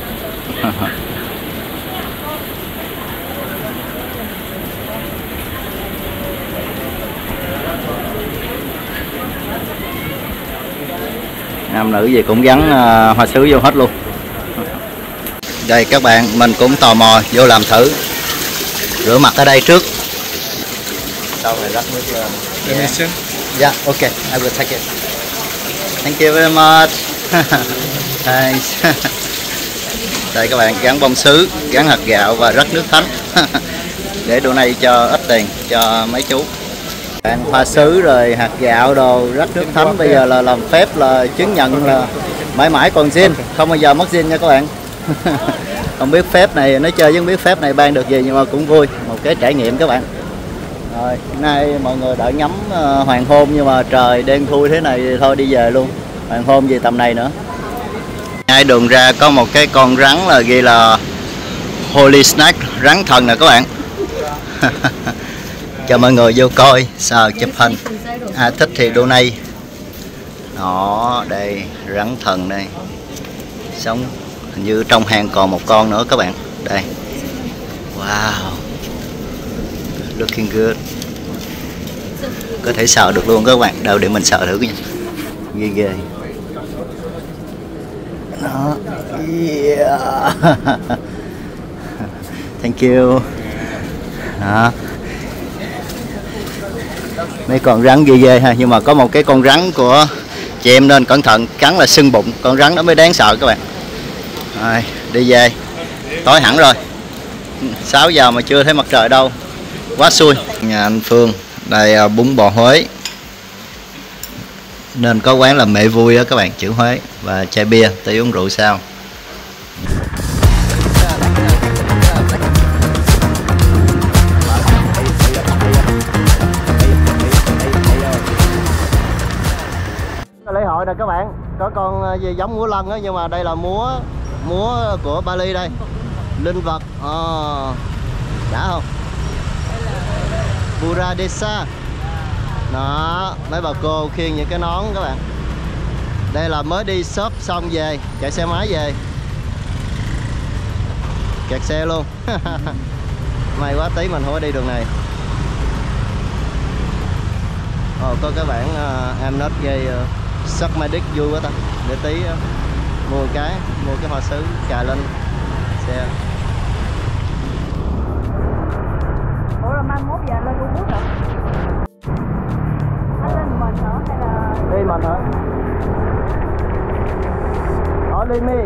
Nam nữ gì cũng gắn uh, hoa sứ vô hết luôn. Đây các bạn, mình cũng tò mò vô làm thử. Rửa mặt ở đây trước, sau này rắc nước lên. Permission? Yeah, okay, I will take it. Thank you very much. Thanks. Đây các bạn, gắn bông sứ, gắn hạt gạo và rắc nước thánh. Để đồ này cho ít tiền cho mấy chú. Bạn hoa sứ rồi hạt gạo đồ, rắc nước thánh bây giờ là làm phép, là chứng nhận là mãi mãi còn zin, không bao giờ mất zin nha các bạn. Không biết phép này, nói chơi với biết phép này ban được gì, nhưng mà cũng vui, một cái trải nghiệm các bạn. Rồi, nay mọi người đã ngắm uh, hoàng hôn nhưng mà trời đen thui thế này thì thôi đi về luôn. Hoàng hôn gì tầm này nữa. Ngay đường ra có một cái con rắn là ghi là Holy Snake, rắn thần nè các bạn. Cho mọi người vô coi sao chụp hình. Ai thích thì donate. Đó, đây rắn thần đây. Sống hình như trong hang còn một con nữa các bạn. Đây. Wow. Looking good. Có thể sợ được luôn các bạn. Đâu để mình sợ thử nha. Ghê ghê. Đó. Yeah. Thank you. Đó. Mấy con rắn ghê ghê ha, nhưng mà có một cái con rắn của chị em nên cẩn thận, cắn là sưng bụng, con rắn đó mới đáng sợ các bạn. Rồi, đi về. Tối hẳn rồi. sáu giờ mà chưa thấy mặt trời đâu. Quá xui. Nhà anh Phương, đây bún bò Huế. Nên có quán là mẹ vui á các bạn, chữ Huế và chai bia, tí uống rượu sao. Lễ hội nè các bạn, có con gì giống múa lân á, nhưng mà đây là múa múa của Bali đây. Linh vật. Oh, đã không? Pura Desa. Đó, mấy bà cô khiêng những cái nón các bạn. Đây là mới đi shop xong về, chạy xe máy về. Kẹt xe luôn. May quá tí mình không có đi đường này. Ồ, có cái bản uh, I'm not gay uh, suck my dick vui quá ta. Để tí uh, mua cái, mua cái hoa sứ cài lên xe. Ủa rồi mai mốt giờ lên Ubud hả? Anh lên mình hả hay là... Đi mình hả? Only me.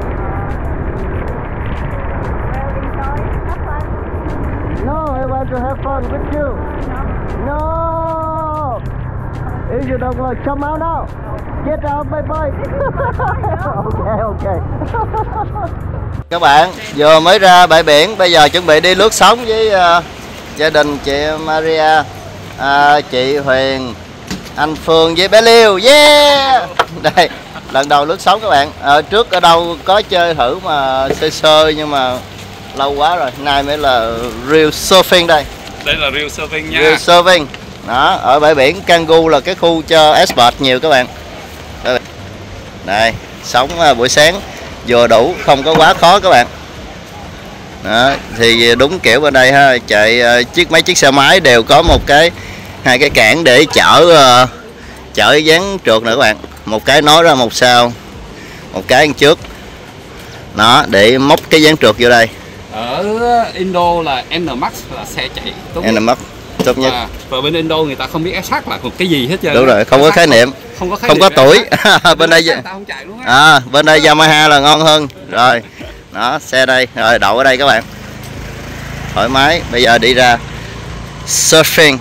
Well, enjoy, have fun. No, I want to have fun with you. No. If you don't like, come out now. Get out my bike. Ok, ok. Các bạn vừa mới ra bãi biển, bây giờ chuẩn bị đi lướt sóng với uh, gia đình chị Maria, uh, chị Huyền, anh Phương với bé Liêu. Yeah. Đây lần đầu lướt sóng các bạn. Ở trước ở đâu có chơi thử mà sơ sơ nhưng mà lâu quá rồi. Nay mới là real surfing đây. Đây là real surfing nha. Real surfing. Đó, ở bãi biển Canggu là cái khu cho expert nhiều các bạn. Đây, đây sóng buổi sáng vừa đủ, không có quá khó các bạn. Đó, thì đúng kiểu bên đây ha, chạy chiếc mấy chiếc xe máy đều có một cái hai cái cản để chở uh, chở dán trượt nữa các bạn. Một cái nối ra một sau, một cái đằng trước. Đó, để móc cái dán trượt vô đây. Ở Indo là N Max là xe chạy tốt nhất. N Max tốt nhất. Và, và bên Indo người ta không biết S H là một cái gì hết trơn. Đúng rồi, không có khái niệm. Không có khái không niệm có tuổi. Bên đây không chạy luôn á. À, bên đây Yamaha là ngon hơn. Rồi. Đó, xe đây, rồi đậu ở đây các bạn. Thoải mái, bây giờ đi ra surfing.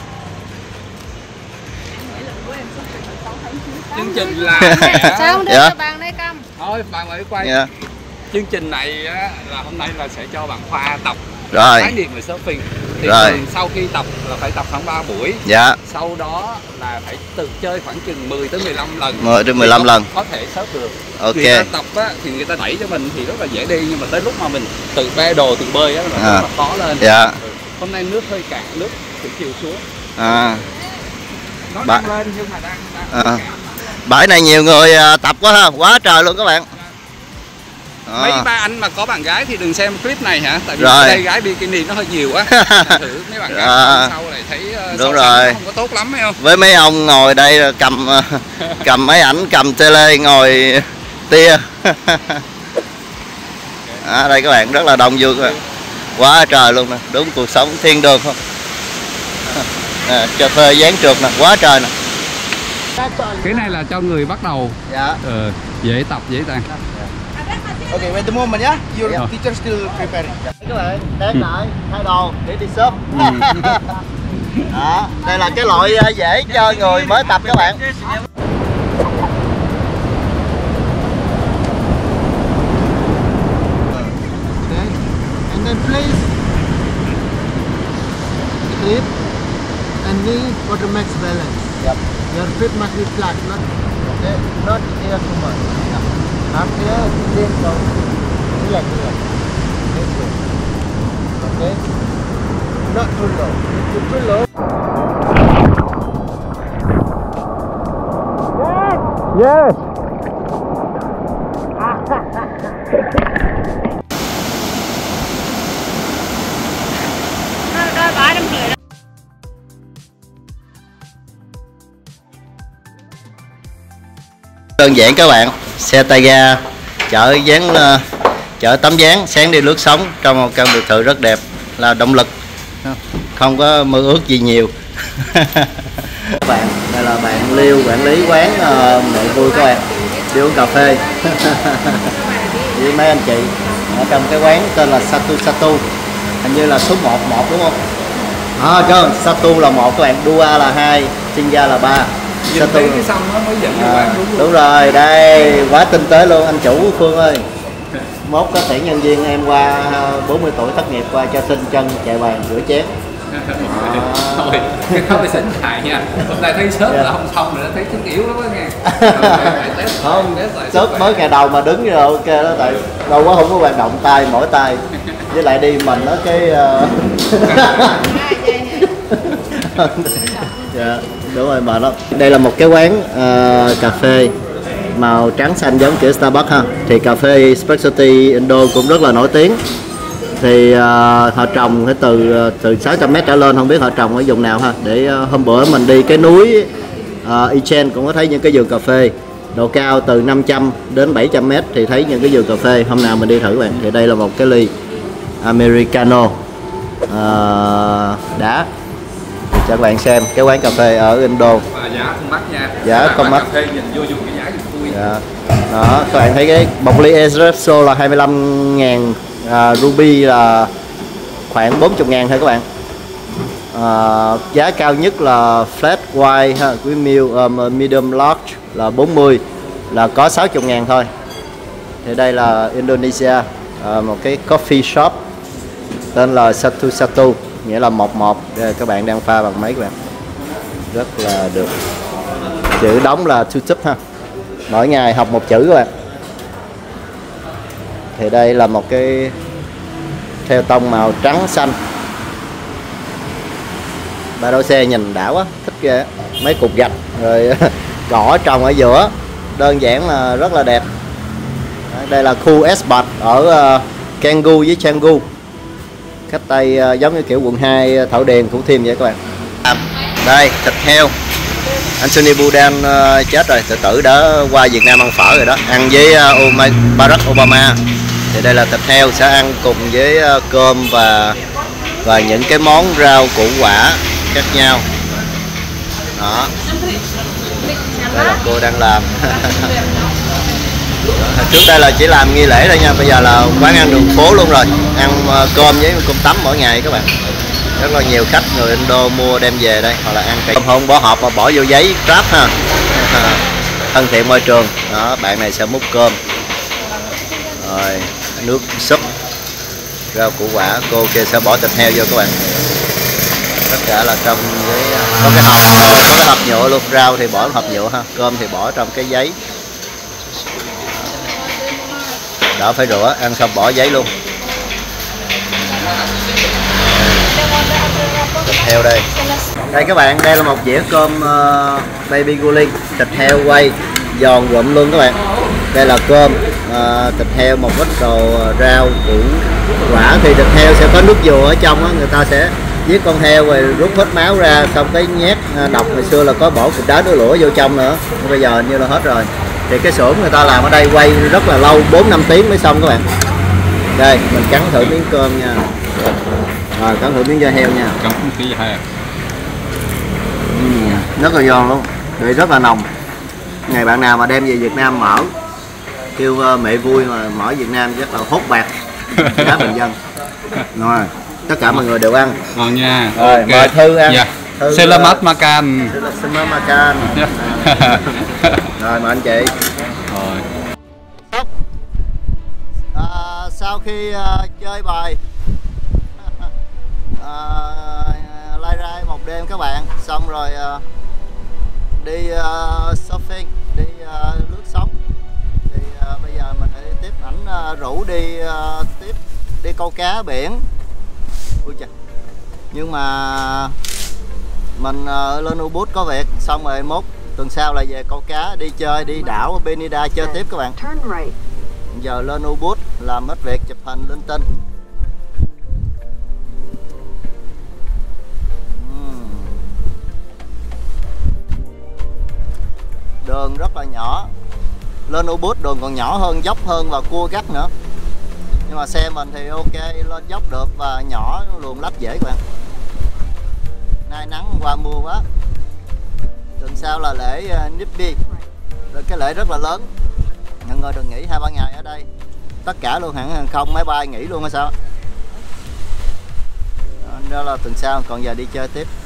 Chương trình là Sao không đưa Dạ. cho bạn đây cầm? thôi bạn phải quay. Yeah. Chương trình này á, là hôm nay là sẽ cho bạn Khoa tập Rồi. khái niệm về surfing. Thì Rồi. thường sau khi tập là phải tập khoảng ba buổi. Dạ. Sau đó là phải tự chơi khoảng chừng mười tới mười lăm lần. mười tới mười lăm lần. Có thể surf được. Ok. Người ta tập á, thì người ta đẩy cho mình thì rất là dễ đi, nhưng mà tới lúc mà mình tự bê đồ tự bơi á là À. rất là khó lên. Dạ. Hôm nay nước hơi cạn, nước từ chiều xuống. À. Nó Ba- đang lên nhưng mà đang, đang À. cạn. Bãi này nhiều người à, tập quá ha, quá trời luôn các bạn. À. Mấy ba anh mà có bạn gái thì đừng xem clip này hả? Tại vì Rồi. ở đây gái bikini nó hơi nhiều quá. Thử mấy bạn gái À. sau lại thấy uh, Đúng so rồi. nó không có tốt lắm phải không? Với mấy ông ngồi đây cầm cầm máy ảnh, cầm tele ngồi tia. À, đây các bạn rất là đông vui các bạn. Quá trời luôn nè, đúng cuộc sống thiên đường không? À, cà phê dán trượt nè, quá trời nè. Cái này là cho người bắt đầu. Dạ. Ờ, dễ tập dễ tăng. Okay, wait a moment, yeah? Your Yeah. teacher still preparing. Các bạn đang lại thay đồ để đi shop. Đó, đây là cái loại dễ cho người mới tập các bạn. Okay. And then place the clip for the max balance. Yep. Your feet must be flat, not Okay, not here too much. Yeah. Up here, then go. Relax, relax. Let's go. Okay. Not too low. If you're too low. Yes. Đôi bả năm người đó. Đơn giản các bạn, xe tay ga chở dán chở tấm dáng sáng đi lướt sóng trong một căn biệt thự rất đẹp là động lực, không có mơ ước gì nhiều. Các bạn, đây là bạn Liêu quản lý quán uh, Mẹ Vui các bạn, đi uống cà phê với mấy anh chị ở trong cái quán tên là Satu Satu, hình như là số một một đúng không? À, chứ Satu là một các bạn, Dua là hai, Singa là ba. Nhìn thấy cái xong nó mới dẫn vô À, quán đúng luôn. đúng rồi, đây quá tinh tế luôn anh chủ Phương ơi. Mốt có thể nhân viên em qua bốn mươi tuổi thất nghiệp qua cho xin chân chạy bàn rửa chén. Thôi, cái đó phải sẵn sài nha. Hôm nay thấy sớm là không xong rồi, thấy chứng yếu lắm đó nghe. Không, sớm mới ngày đầu mà đứng rồi ok đó, tại đâu quá không có hoạt động tay mỗi tay. Với lại đi mình nó cái dạ, đúng rồi mà nó. Đây là một cái quán uh, cà phê màu trắng xanh giống kiểu Starbucks ha. Thì cà phê Specialty Indo cũng rất là nổi tiếng. Thì uh, họ trồng phải từ từ sáu trăm mét trở lên, không biết họ trồng ở vùng nào ha. Để uh, hôm bữa mình đi cái núi uh, Ichen cũng có thấy những cái vườn cà phê độ cao từ năm trăm đến bảy trăm mét thì thấy những cái vườn cà phê. Hôm nào mình đi thử bạn. Thì đây là một cái ly Americano uh, đá cho các bạn xem cái quán cà phê ở Indo. Và giá không mắc nha. Giá không mắc. Cà phê nhìn vô dùng cái giá giùm tôi. Dạ. Đó, các bạn thấy cái bọc ly espresso là hai mươi lăm ngàn, à, ruby là khoảng bốn mươi ngàn thôi các bạn. À, giá cao nhất là flat white ha, với um, medium large là bốn mươi, là có sáu mươi ngàn thôi. Thì đây là Indonesia, à, một cái coffee shop tên là Satu Satu, nghĩa là một một. Đây, các bạn đang pha bằng máy các bạn, rất là được. Chữ đóng là YouTube ha, mỗi ngày học một chữ các bạn. Thì đây là một cái theo tông màu trắng xanh. Ba đỗ xe nhìn đã quá, thích ghê. Mấy cục gạch rồi cỏ trồng ở giữa, đơn giản là rất là đẹp. Đây là khu Espat ở uh, Canggu với Canggu, cách Tây uh, giống như kiểu quận hai Thảo Điền, Thủ Thiêm vậy các bạn. Đây thịt heo, Anthony Bourdain uh, chết rồi, tự tử đã qua Việt Nam ăn phở rồi đó, ăn với uh, Barack Obama. Thì đây là thịt heo sẽ ăn cùng với uh, cơm và và những cái món rau củ quả khác nhau. Đó, đây là cô đang làm. Trước đây là chỉ làm nghi lễ thôi nha, bây giờ là quán ăn đường phố luôn rồi, ăn uh, cơm với cơm tấm mỗi ngày các bạn. Rất là nhiều khách người Indo mua đem về đây, hoặc là ăn cơm không bỏ hộp mà bỏ vô giấy wrap ha. Thân thiện môi trường. Đó, bạn này sẽ múc cơm rồi nước súp, rau củ quả, cô kia sẽ bỏ thịt heo vô các bạn. Tất cả là trong cái có cái hộp, có cái hộp nhựa luôn, rau thì bỏ hộp nhựa ha, cơm thì bỏ trong cái giấy. Đỡ phải rửa, ăn xong bỏ giấy luôn. Thịt heo đây. Đây các bạn, đây là một dĩa cơm uh, baby guling, thịt heo quay giòn rụm luôn các bạn. Đây là cơm, uh, thịt heo, một ít đồ rau củ quả. Thì thịt heo sẽ có nước dừa ở trong đó, người ta sẽ giết con heo rồi rút hết máu ra, xong cái nhét độc ngày xưa là có bỏ cục đá đuôi lửa vô trong nữa, bây giờ như là hết rồi. Thì cái xưởng người ta làm ở đây quay rất là lâu, bốn năm tiếng mới xong các bạn. Đây mình cắn thử miếng cơm nha. Rồi cắn thử miếng da heo nha. Cắn miếng da heo. Uhm, rất là giòn luôn, vị rất là nồng. Ngày bạn nào mà đem về Việt Nam mở, kêu uh, Mẹ Vui mà mở Việt Nam rất là hốt bạc giá bình dân. Rồi tất cả mọi người đều ăn. Ngon nha. Rồi okay. Mời Thư ăn. Yeah. Thư, Selamat makan. Selamat makan. Rồi mời anh chị. Rồi. À, sau khi uh, chơi bài uh, Lai Rai một đêm các bạn, xong rồi uh, đi uh, surfing, đi uh, lướt sóng. Thì uh, bây giờ mình đi tiếp, ảnh uh, rủ đi uh, tiếp đi câu cá biển. Ui chà. Nhưng mà mình uh, lên Ubud có việc, xong rồi mốt tuần sau là về câu cá, đi chơi, đi đảo Benida chơi tiếp các bạn. Giờ lên Ubud làm ít việc, chụp hình linh tinh. Đường rất là nhỏ, lên Ubud đường còn nhỏ hơn, dốc hơn và cua gắt nữa. Nhưng mà xe mình thì ok, lên dốc được và nhỏ, luồn lách dễ các bạn. Nay nắng qua mưa quá. Tuần sau là lễ uh, Nippy, cái lễ rất là lớn. Mọi người đừng nghỉ hai ba ngày ở đây, tất cả luôn, hãng hàng không, máy bay nghỉ luôn hay sao. Đó là tuần sau, còn giờ đi chơi tiếp.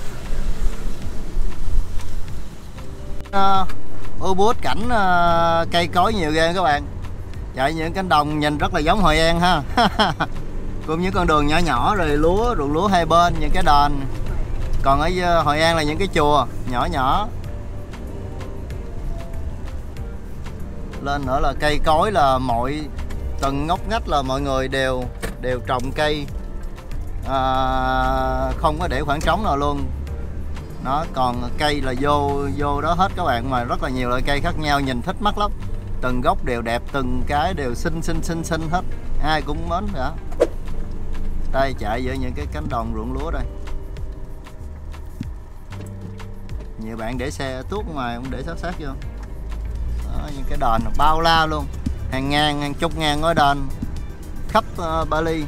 Uh, Ubud cảnh uh, cây cối nhiều ghê các bạn, chạy những cánh đồng nhìn rất là giống Hội An ha. Cũng những con đường nhỏ nhỏ, rồi lúa, ruộng lúa hai bên, những cái đền. Còn ở Hội An là những cái chùa nhỏ nhỏ. Lên nữa là cây cối, là mọi từng ngóc ngách là mọi người đều đều trồng cây, à, không có để khoảng trống nào luôn. Nó còn cây là vô vô đó hết các bạn, mà rất là nhiều loại cây khác nhau, nhìn thích mắt lắm. Từng gốc đều đẹp, từng cái đều xinh xinh xinh xinh hết, ai cũng mến cả. Đây chạy giữa những cái cánh đồng ruộng lúa đây. Nhiều bạn để xe tuốt ngoài cũng để sát sát vô. Đó, những cái đền bao la luôn, hàng ngàn, hàng chục ngàn ngôi đền khắp uh, Bali.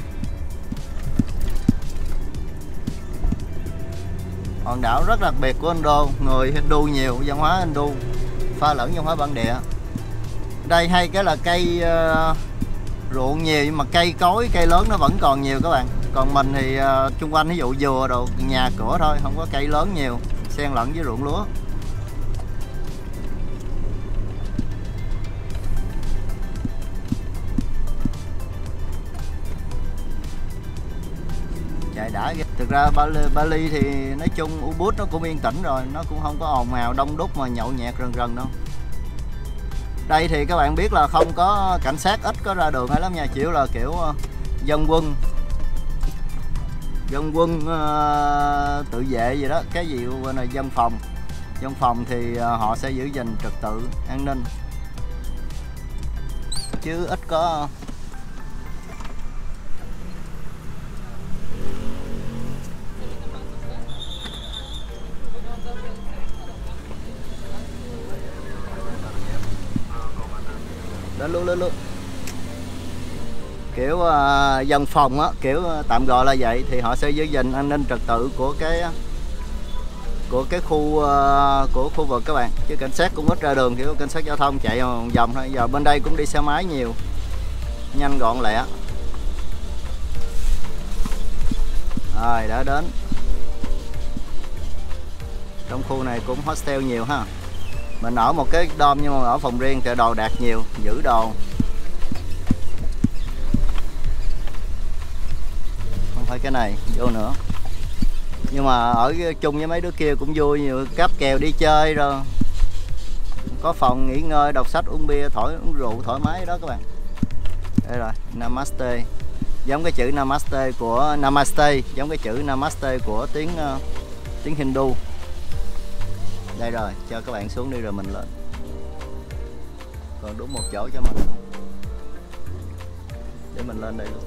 Hòn đảo rất đặc biệt của Indo, người Hindu nhiều, văn hóa Hindu pha lẫn văn hóa bản địa. Đây hay cái là cây uh, ruộng nhiều, nhưng mà cây cối, cây lớn nó vẫn còn nhiều các bạn. Còn mình thì uh, chung quanh ví dụ dừa đồ, nhà cửa thôi, không có cây lớn nhiều, xen lẫn với ruộng lúa. Chạy đã. Thực ra Bali, Bali thì nói chung Ubud nó cũng yên tĩnh rồi, nó cũng không có ồn ào đông đúc mà nhậu nhẹt rần rần đâu. Đây thì các bạn biết là không có cảnh sát, ít có ra đường hay lắm nha, chịu là kiểu dân quân dân quân uh, tự vệ gì đó, cái gì bên này dân phòng dân phòng thì uh, họ sẽ giữ gìn trật tự an ninh, chứ ít có. Lên luôn lên luôn. Kiểu uh, dân phòng á, kiểu tạm gọi là vậy, thì họ sẽ giữ gìn an ninh trật tự của cái của cái khu uh, của khu vực các bạn, chứ cảnh sát cũng ít ra đường, kiểu cảnh sát giao thông chạy vòng vòng thôi. Giờ bên đây cũng đi xe máy nhiều, nhanh gọn lẹ. Rồi đã đến. Trong khu này cũng hostel nhiều ha. Mình ở một cái dom nhưng mà ở phòng riêng thì đồ đạc nhiều, giữ đồ. Không phải cái này, vô nữa. Nhưng mà ở chung với mấy đứa kia cũng vui, nhiều cáp kèo đi chơi rồi. Có phòng nghỉ ngơi, đọc sách, uống bia, thổi uống rượu thoải mái đó các bạn. Đây rồi, Namaste. Giống cái chữ Namaste của Namaste, giống cái chữ Namaste của tiếng uh, tiếng Hindu. Đây rồi, cho các bạn xuống đi rồi mình lên. Còn đúng một chỗ cho mình không? Để mình lên đây luôn.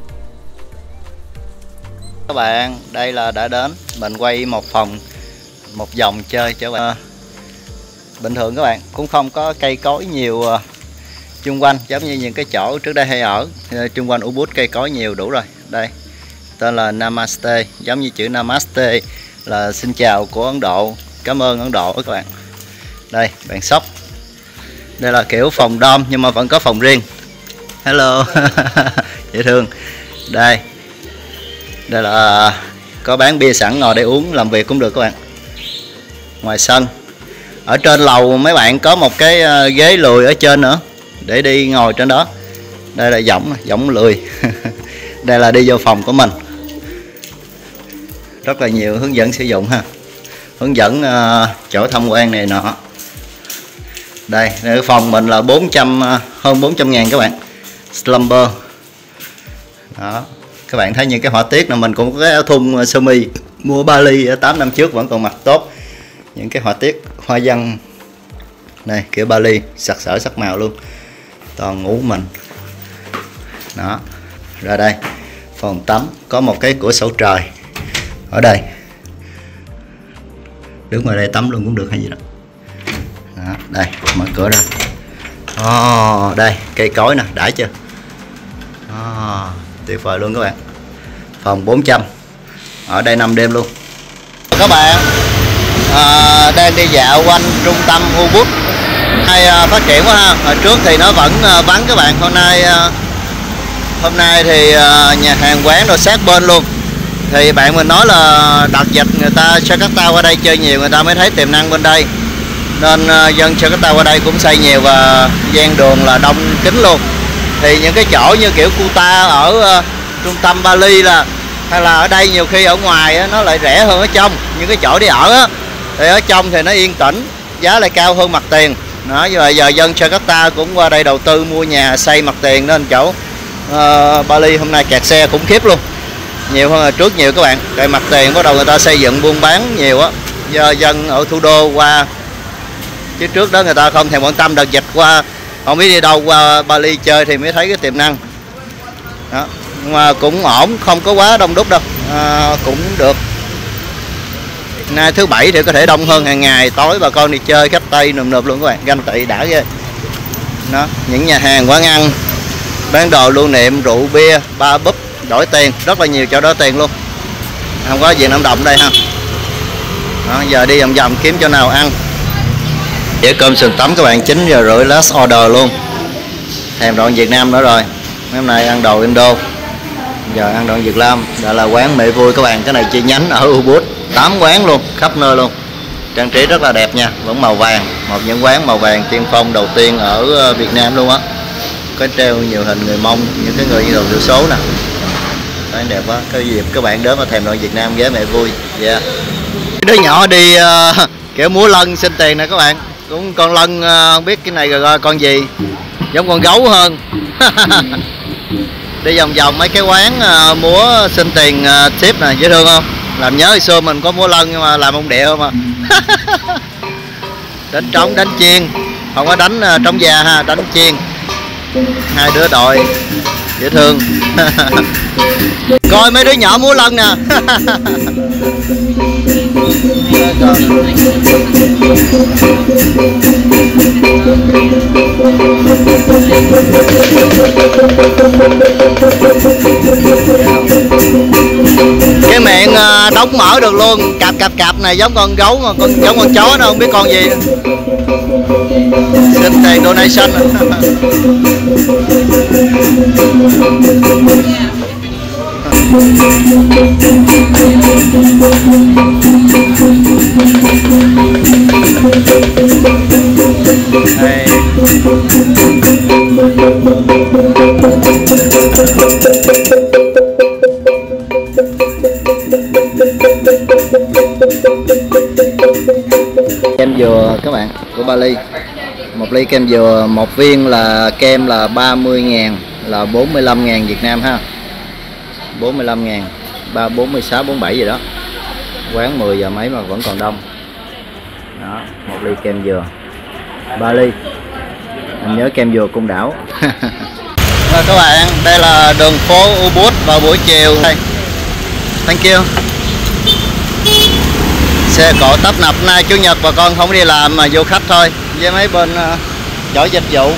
Các bạn, đây là đã đến. Mình quay một phòng, một vòng chơi cho các bạn. À, bình thường các bạn cũng không có cây cối nhiều uh, chung quanh, giống như những cái chỗ trước đây hay ở. Uh, chung quanh Ubud cây cối nhiều đủ rồi. Đây, tên là Namaste, giống như chữ Namaste là xin chào của Ấn Độ. Cảm ơn Ấn Độ các bạn. Đây, bạn shop. Đây là kiểu phòng dom nhưng mà vẫn có phòng riêng. Hello. Dễ thương. Đây. Đây là có bán bia sẵn, ngồi để uống, làm việc cũng được các bạn. Ngoài sân. Ở trên lầu mấy bạn có một cái ghế lười ở trên nữa để đi ngồi trên đó. Đây là võng, võng lười. Đây là đi vô phòng của mình. rất là nhiều hướng dẫn sử dụng ha, hướng dẫn uh, chỗ tham quan này nọ. Đây, ở phòng mình là bốn trăm, hơn bốn trăm ngàn các bạn. Slumber đó, các bạn thấy những cái họa tiết là mình cũng có cái áo thun sơ mi mua Bali ở tám năm trước vẫn còn mặc tốt. Những cái họa tiết hoa văn này kiểu Bali sặc sỡ sắc màu luôn, toàn ngủ mình đó. Ra đây phòng tắm có một cái cửa sổ trời ở đây, đứng ngoài đây tắm luôn cũng được hay gì đó. Đó, đây mở cửa ra. Oh, đây cây cối nè, đã chưa? Oh, tuyệt vời luôn các bạn. Phòng bốn trăm, ở đây năm đêm luôn. Các bạn à, đang đi dạo quanh trung tâm Ubud. Nay à, phát triển quá ha. Hồi trước thì nó vẫn à, vắng các bạn. Hôm nay à, hôm nay thì à, nhà hàng quán rồi sát bên luôn. Thì bạn mình nói là đặt dịch người ta Jakarta qua đây chơi nhiều, người ta mới thấy tiềm năng bên đây. Nên uh, dân Jakarta qua đây cũng xây nhiều và gian đường là đông kín luôn. Thì những cái chỗ như kiểu Kuta ở uh, trung tâm Bali là hay là ở đây nhiều khi ở ngoài á, nó lại rẻ hơn ở trong. Những cái chỗ đi ở á, thì ở trong thì nó yên tĩnh, giá lại cao hơn mặt tiền. Đó, giờ giờ dân Jakarta cũng qua đây đầu tư mua nhà xây mặt tiền, nên chỗ uh, Bali hôm nay kẹt xe khủng khiếp luôn, nhiều hơn là trước nhiều các bạn. Tại mặt tiền bắt đầu người ta xây dựng buôn bán nhiều á, do dân ở thủ đô qua, chứ trước đó người ta không thèm quan tâm. Đợt dịch qua không biết đi đâu qua Bali chơi thì mới thấy cái tiềm năng đó. Nhưng mà cũng ổn, không có quá đông đúc đâu, à, cũng được. Nay thứ bảy thì có thể đông hơn hàng ngày, tối bà con đi chơi khách Tây nườm nượp luôn các bạn, ganh tị đã ghê đó. Những nhà hàng quán ăn bán đồ lưu niệm, rượu bia, ba búp đổi tiền, rất là nhiều chỗ đổi tiền luôn, không có Việt Nam đồng đây ha. Đó, giờ đi vòng vòng kiếm chỗ nào ăn. Dĩa cơm sườn tấm các bạn, chín giờ rưỡi last order luôn. Thèm đồ Việt Nam nữa rồi. Hôm nay ăn đồ Indo, giờ ăn đồ Việt Nam. Đây là quán Mẹ Vui các bạn, cái này chi nhánh ở Ubud, tám quán luôn, khắp nơi luôn. Trang trí rất là đẹp nha, vẫn màu vàng, một những quán màu vàng tiên phong đầu tiên ở Việt Nam luôn á. Có treo nhiều hình người Mông, những cái người dân tộc thiểu số nè. Đấy, đẹp quá. Có dịp các bạn đến mà thèm đồ Việt Nam ghé Mẹ Vui. Dạ. Yeah. Đứa nhỏ đi uh, kiểu múa lân xin tiền nè các bạn. Cũng con lân uh, không biết cái này rồi con gì, giống con gấu hơn. Đi vòng vòng mấy cái quán uh, múa xin tiền uh, tip nè, dễ thương không? Làm nhớ hồi xưa mình có múa lân nhưng mà làm ông điệu mà. Đánh trống, đánh chiên, không có đánh uh, trống già ha, đánh chiên. Hai đứa đội dễ thương. Coi mấy đứa nhỏ múa lân nè. Cái miệng đóng mở được luôn, cạp cạp cạp này giống con gấu mà con giống con chó nó không biết con gì. Xin tiền donation. Đây. Kem dừa các bạn của Bali. Một ly kem dừa, một viên là kem là ba mươi ngàn, là bốn mươi lăm ngàn Việt Nam ha. bốn mươi lăm ngàn, ba bốn mươi sáu, bốn mươi bảy gì đó. Quán mười giờ mấy mà vẫn còn đông. Đó, một ly kem dừa Bali. Anh nhớ kem dừa Côn Đảo. Rồi các bạn, đây là đường phố Ubud vào buổi chiều. Đây. Thank you. Xe cộ tấp nập, nay Chủ nhật bà con không đi làm mà du khách thôi, với mấy bên uh, chỗ dịch vụ.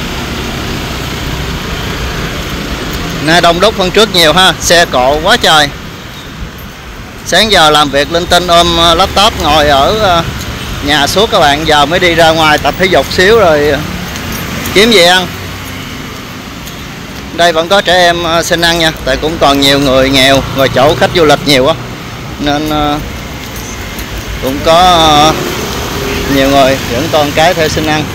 Nay đông đúc hơn trước nhiều ha, xe cộ quá trời. Sáng giờ làm việc linh tinh ôm laptop ngồi ở uh, nhà suốt các bạn, giờ mới đi ra ngoài tập thể dục xíu rồi uh, kiếm gì ăn. Đây vẫn có trẻ em uh, xin ăn nha, tại cũng còn nhiều người nghèo, rồi chỗ khách du lịch nhiều quá nên uh, cũng có uh, nhiều người dẫn con cái theo xin ăn.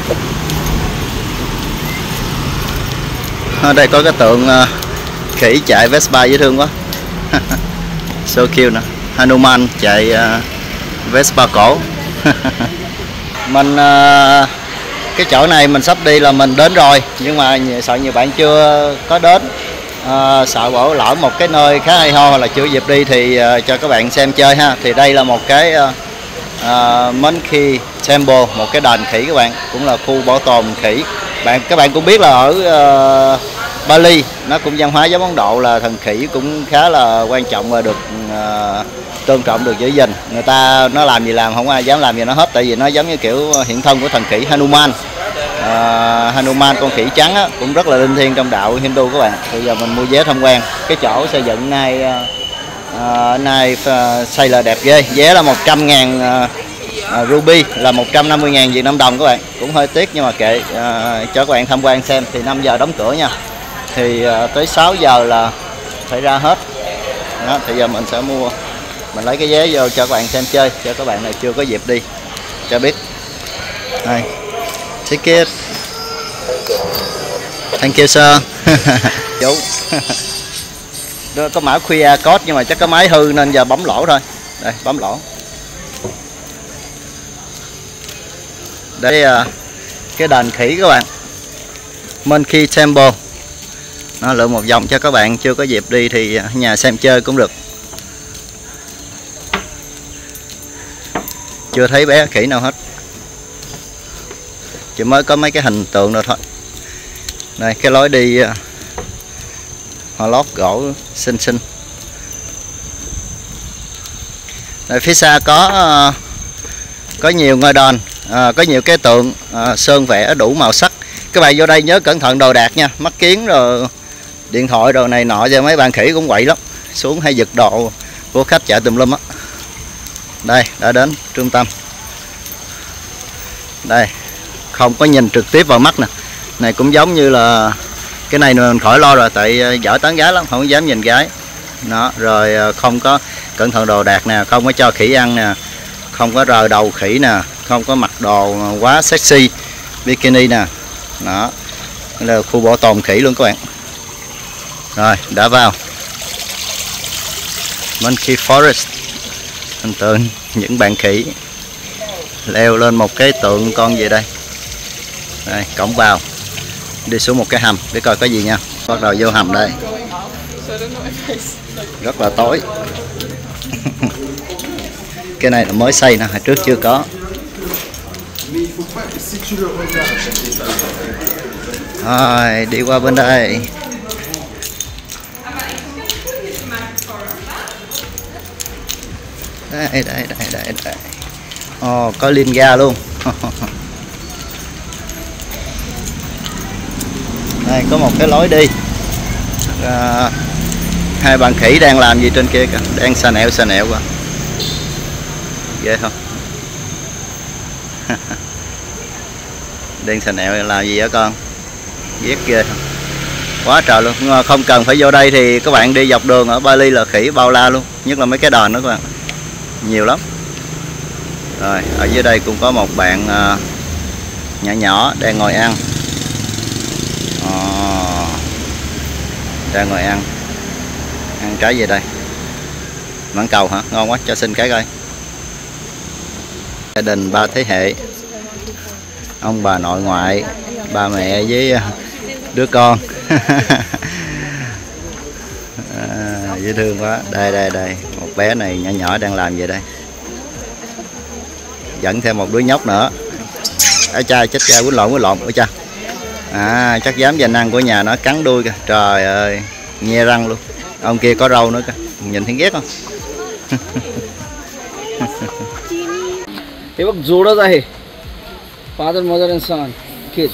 Ở đây có cái tượng uh, khỉ chạy Vespa dễ thương quá. So cute nè. Hanuman chạy uh, Vespa cổ. Mình uh, cái chỗ này mình sắp đi là mình đến rồi, nhưng mà sợ nhiều bạn chưa có đến, uh, sợ bỏ lỡ một cái nơi khá hay ho, hoặc là chưa dịp đi thì uh, cho các bạn xem chơi ha. Thì đây là một cái uh, uh, Monkey Temple, một cái đền khỉ các bạn, cũng là khu bảo tồn khỉ. Bạn các bạn cũng biết là ở uh, Bali nó cũng văn hóa giống Ấn Độ, là thần khỉ cũng khá là quan trọng và được uh, tôn trọng, được giữ gìn. Người ta nó làm gì làm, không ai dám làm gì nó hết, tại vì nó giống như kiểu hiện thân của thần khỉ Hanuman. uh, Hanuman con khỉ trắng á, cũng rất là linh thiêng trong đạo Hindu các bạn. Bây giờ mình mua vé tham quan. Cái chỗ xây dựng nay uh, nay uh, xây là đẹp ghê. Vé là một trăm ngàn uh, uh, ruby, là một trăm năm mươi ngàn Việt Nam đồng các bạn. Cũng hơi tiếc nhưng mà kệ, uh, cho các bạn tham quan xem. Thì năm giờ đóng cửa nha, thì uh, tới sáu giờ là phải ra hết đó. Thì giờ mình sẽ mua, mình lấy cái vé vô cho các bạn xem chơi, cho các bạn này chưa có dịp đi cho biết. Đây, ticket. Thank you sir. Chú. Đó, có mã quy rờ code nhưng mà chắc cái máy hư nên giờ bấm lỗ thôi. Đây, bấm lỗ. Đây uh, cái đền khỉ các bạn, Monkey Temple. Nó lượn một vòng cho các bạn chưa có dịp đi thì nhà xem chơi cũng được. Chưa thấy bé khỉ nào hết, chỉ mới có mấy cái hình tượng rồi thôi. Đây cái lối đi họ lót gỗ xinh xinh. Đây phía xa có có nhiều ngôi đền, à, có nhiều cái tượng à, sơn vẽ đủ màu sắc. Các bạn vô đây nhớ cẩn thận đồ đạc nha, mắt kiến rồi điện thoại đồ này nọ, cho mấy bạn khỉ cũng quậy lắm, xuống hay giật đồ của khách chạy tùm lum á. Đây đã đến trung tâm. Đây không có nhìn trực tiếp vào mắt nè, này cũng giống như là cái này mình khỏi lo rồi, tại vợ tán gái lắm, không có dám nhìn gái đó. Rồi không có cẩn thận đồ đạc nè, không có cho khỉ ăn nè, không có rờ đầu khỉ nè, không có mặc đồ quá sexy bikini nè. Đó là khu bảo tồn khỉ luôn các bạn. Rồi đã vào Monkey Forest, hình tượng những bạn khỉ leo lên một cái tượng con gì đây. Đây cổng vào, đi xuống một cái hầm để coi có gì nha. Bắt đầu vô hầm đây, rất là tối. Cái này là mới xây nè, hồi trước chưa có. Rồi đi qua bên đây. Đây đây đây đây đây. Ồ, có liên ga luôn. Đây có một cái lối đi. À, hai bạn khỉ đang làm gì trên kia kìa, đang xà nẹo xà nẹo quá. Ghê không? Đang xà nẹo làm gì hả con? Ghét ghê không? Quá trời luôn. Nhưng mà không cần phải vô đây thì các bạn đi dọc đường ở Bali là khỉ bao la luôn, nhất là mấy cái đền đó các bạn, nhiều lắm. Rồi ở dưới đây cũng có một bạn uh, nhỏ nhỏ đang ngồi ăn. Oh, đang ngồi ăn ăn trái gì đây? Mãng cầu hả? Ngon quá, cho xin cái coi. Gia đình ba thế hệ, ông bà nội ngoại, ba mẹ với đứa con. À, dễ thương quá. Đây đây đây, một bé này nhỏ nhỏ đang làm gì đây? Dẫn thêm một đứa nhóc nữa. Ở cha chết cha, quýnh lộn quýnh lộn. Ôi cha. À chắc dám giành ăn của nhà nó, cắn đuôi kìa. Trời ơi, nhe răng luôn. Ông kia có râu nữa kìa, nhìn thấy ghét không? हे बघ जोडच आहे, father mother and son kid.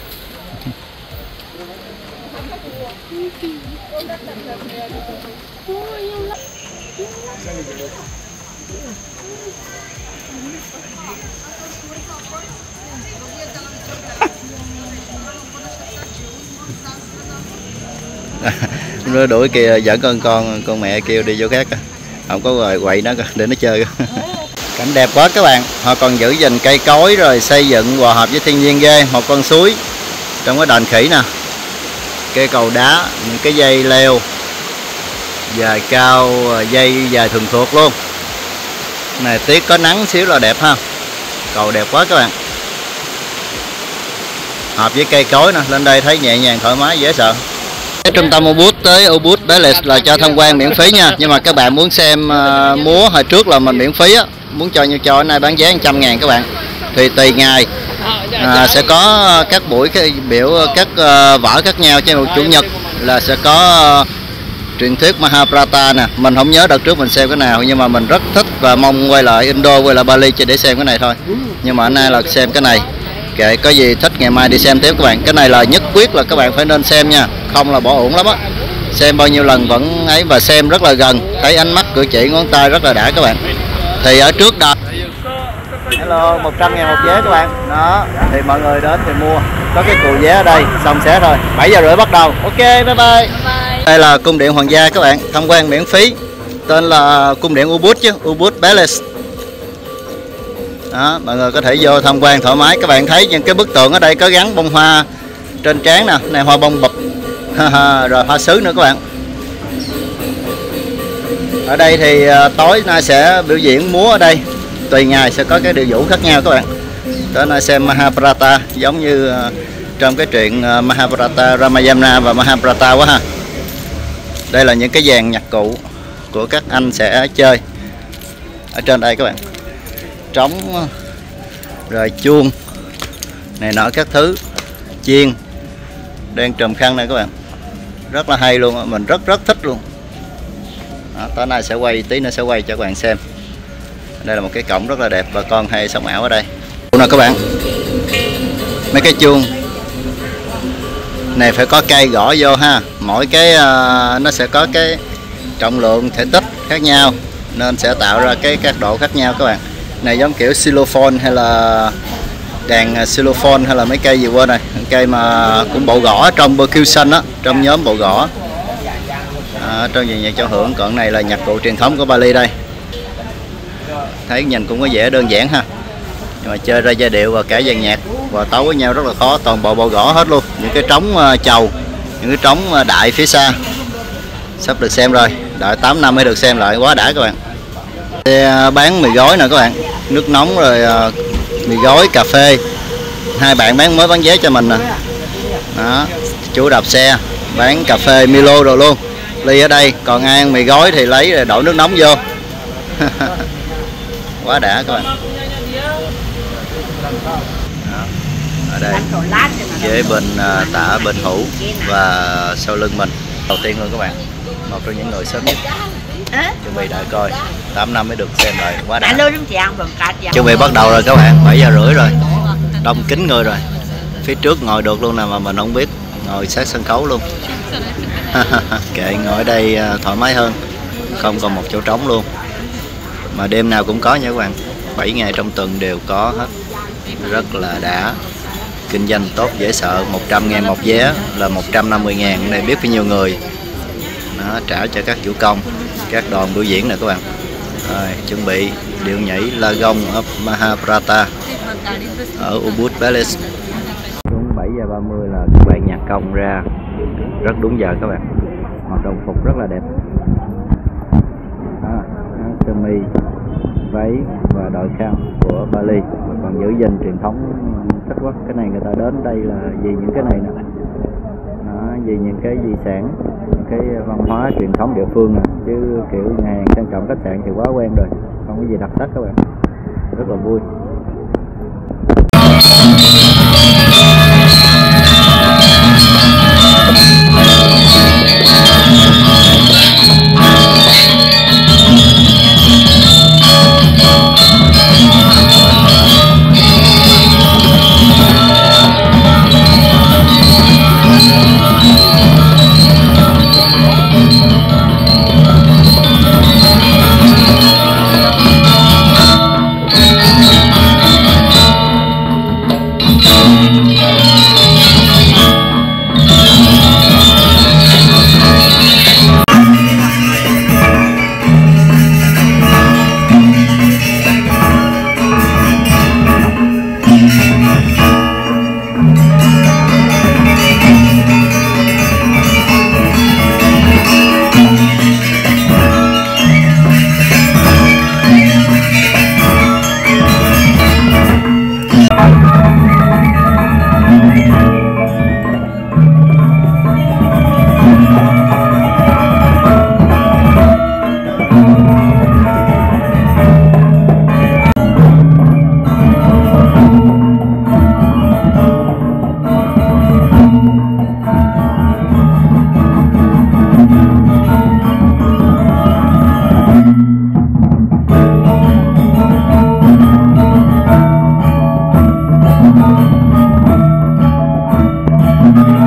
Nó đuổi kia dẫn con con con mẹ kêu đi vô khác, không có rồi quậy nó để nó chơi. Cảnh đẹp quá các bạn, họ còn giữ gìn cây cối rồi xây dựng hòa hợp với thiên nhiên ghê. Một con suối trong cái đền khỉ nè, cây cầu đá, những cái dây leo dài cao, dây dài thường thuộc luôn. Này tiết có nắng xíu là đẹp ha. Cầu đẹp quá các bạn. Hợp với cây cối nè, lên đây thấy nhẹ nhàng thoải mái dễ sợ. Cái trung tâm Ubud tới Ubud Palace là cho tham quan miễn phí nha. Nhưng mà các bạn muốn xem uh, múa hồi trước là mình miễn phí á, muốn cho như cho nay bán giá một trăm ngàn các bạn. Thì tùy ngày à, sẽ có các buổi cái biểu các uh, vở khác nhau. Trên chủ nhật là sẽ có uh, truyền thuyết Mahabharata nè. Mình không nhớ đợt trước mình xem cái nào, nhưng mà mình rất thích và mong quay lại Indo, quay lại Bali để xem cái này thôi. Nhưng mà hôm nay là xem cái này. Kệ, có gì thích ngày mai đi xem tiếp các bạn. Cái này là nhất quyết là các bạn phải nên xem nha, không là bỏ uổng lắm á. Xem bao nhiêu lần vẫn ấy, và xem rất là gần, thấy ánh mắt cử chỉ ngón tay rất là đã các bạn. Thì ở trước đó hello, một trăm ngàn một vé các bạn. Đó, thì mọi người đến thì mua. Có cái cù vé ở đây, xong sẽ thôi. bảy giờ rưỡi bắt đầu. Ok, bye bye. Bye. Đây là cung điện hoàng gia các bạn, tham quan miễn phí. Tên là cung điện Ubud chứ, Ubud Palace. Đó, mọi người có thể vô tham quan thoải mái. Các bạn thấy những cái bức tượng ở đây có gắn bông hoa trên trán nè, này hoa bông bụp. Rồi hoa sứ nữa các bạn. Ở đây thì tối nay sẽ biểu diễn múa ở đây. Tùy ngày sẽ có cái điệu vũ khác nhau các bạn. Tới nay xem Mahabharata giống như trong cái truyện Mahabharata, Ramayana và Mahabharata quá ha. Đây là những cái dàn nhạc cụ của các anh sẽ chơi ở trên đây các bạn. Trống rồi chuông này nọ các thứ, chiên, đen trùm khăn này các bạn, rất là hay luôn, mình rất rất thích luôn. Đó, tối nay sẽ quay, tí nữa sẽ quay cho các bạn xem. Đây là một cái cổng rất là đẹp, bà con hay sống ảo ở đây. Nè các bạn, mấy cái chuông này phải có cây gõ vô ha. Mỗi cái uh, nó sẽ có cái trọng lượng thể tích khác nhau, nên sẽ tạo ra cái các độ khác nhau các bạn. Này giống kiểu xylophone hay là đàn xylophone hay là mấy cây gì quên này, cây mà cũng bộ gõ trong percussion á, trong nhóm bộ gõ à, trong dàn nhạc giao hưởng. Còn này là nhạc cụ truyền thống của Bali đây. Thấy nhìn cũng có vẻ đơn giản ha, nhưng mà chơi ra giai điệu và cả dàn nhạc và tấu với nhau rất là khó. Toàn bộ bộ gõ hết luôn, những cái trống uh, chầu, những cái trống uh, đại phía xa. Sắp được xem rồi, đợi tám năm mới được xem lại, quá đã các bạn. Xe bán mì gói nè các bạn, nước nóng rồi uh, mì gói, cà phê. Hai bạn bán mới bán vé cho mình nè. Đó, chú đạp xe bán cà phê Milo rồi luôn, ly ở đây. Còn ai ăn mì gói thì lấy rồi đổ nước nóng vô. Quá đã các bạn. Đó, ở đây kế bên uh, tả bên hữu và sau lưng mình. Đầu tiên luôn các bạn, một trong những người sớm nhất chuẩn bị đợi coi tám năm mới được xem lại, quá đã. Chuẩn bị bắt đầu rồi các bạn, bảy giờ rưỡi rồi, đông kín người rồi. Phía trước ngồi được luôn nè, mà mình không biết, ngồi sát sân khấu luôn. Kệ, ngồi ở đây thoải mái hơn, không còn một chỗ trống luôn. Mà đêm nào cũng có nha các bạn, bảy ngày trong tuần đều có hết, rất là đã. Kinh doanh tốt dễ sợ, một trăm ngàn một vé là một trăm năm mươi ngàn, này biết bao nhiêu người. Đó, trả cho các chủ công, các đoàn biểu diễn nè các bạn. Rồi, chuẩn bị điệu nhảy Lagong of Mahabharata ở Ubud Palace. Đúng bảy giờ ba mươi là các bạn nhạc công ra, rất đúng giờ các bạn. Mặc đồng phục rất là đẹp. Đó, sơ mi, váy và đội khăn của Bali, còn giữ gìn truyền thống. Thích quá, cái này người ta đến đây là vì những cái này nè. Đó, vì những cái di sản, những cái văn hóa truyền thống địa phương nè, chứ kiểu nhà hàng sang trọng khách sạn thì quá quen rồi, không có gì đặc sắc các bạn, rất là vui. We'll be right back.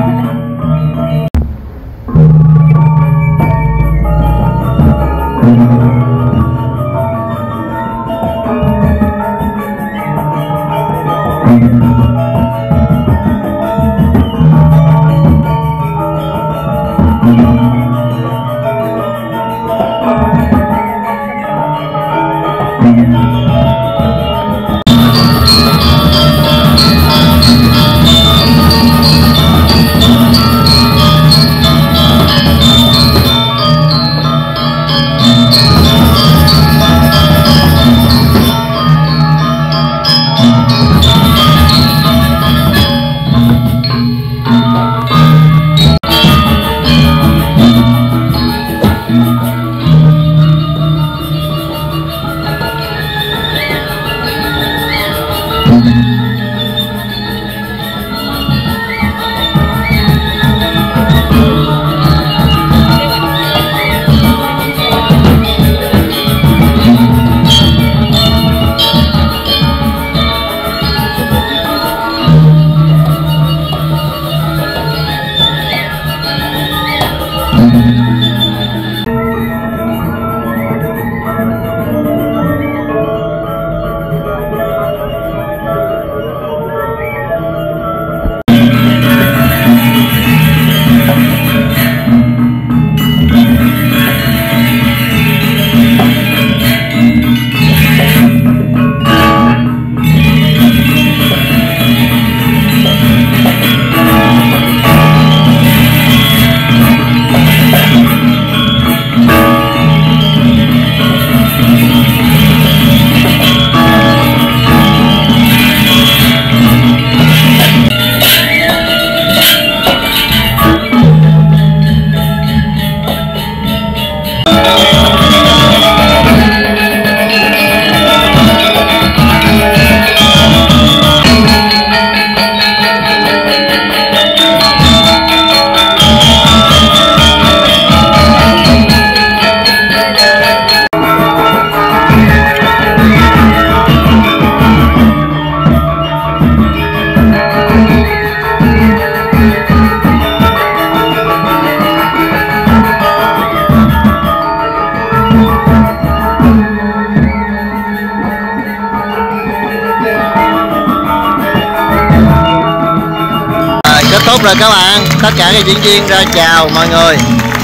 Tốt rồi các bạn, tất cả các diễn viên ra chào mọi người.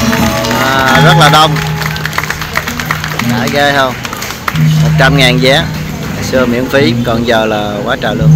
À, rất là đông. Đã ghê không? một trăm ngàn vé. Ngày xưa miễn phí, còn giờ là quá trời luôn.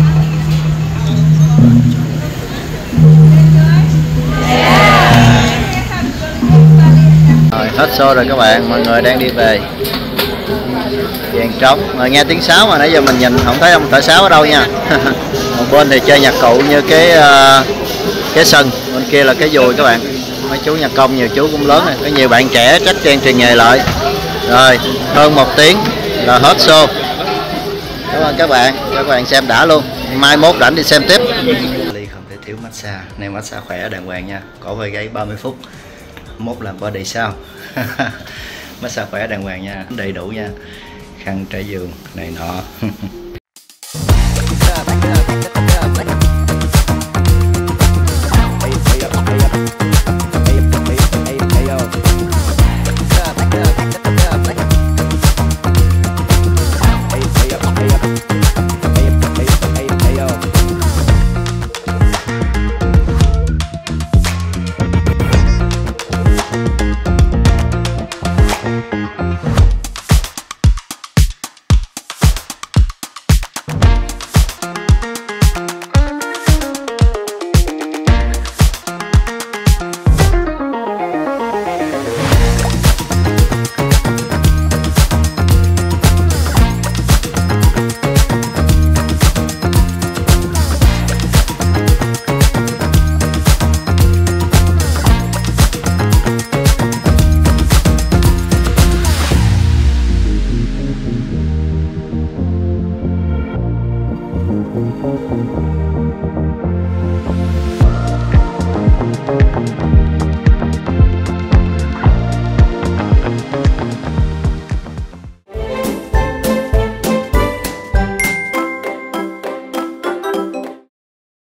Rồi, hết show rồi các bạn, mọi người đang đi về. Vàng trống, rồi nghe tiếng sáo mà nãy giờ mình nhìn không thấy ông thợ sáo ở đâu nha. Một bên thì chơi nhạc cụ như cái uh, cái sân, bên kia là cái dùi các bạn. Mấy chú nhạc công nhiều chú cũng lớn này, có nhiều bạn trẻ trách trang truyền nghề lại. Rồi hơn một tiếng là hết show. Cảm ơn các bạn, các bạn xem đã luôn. Mai mốt rảnh đi xem tiếp. Ly không thể thiếu massage, này massage khỏe đàng hoàng nha. Cổ vai gáy ba mươi phút, mốt làm body sao. Massage khỏe đàng hoàng nha, đầy đủ nha. Khăn trải giường này nọ.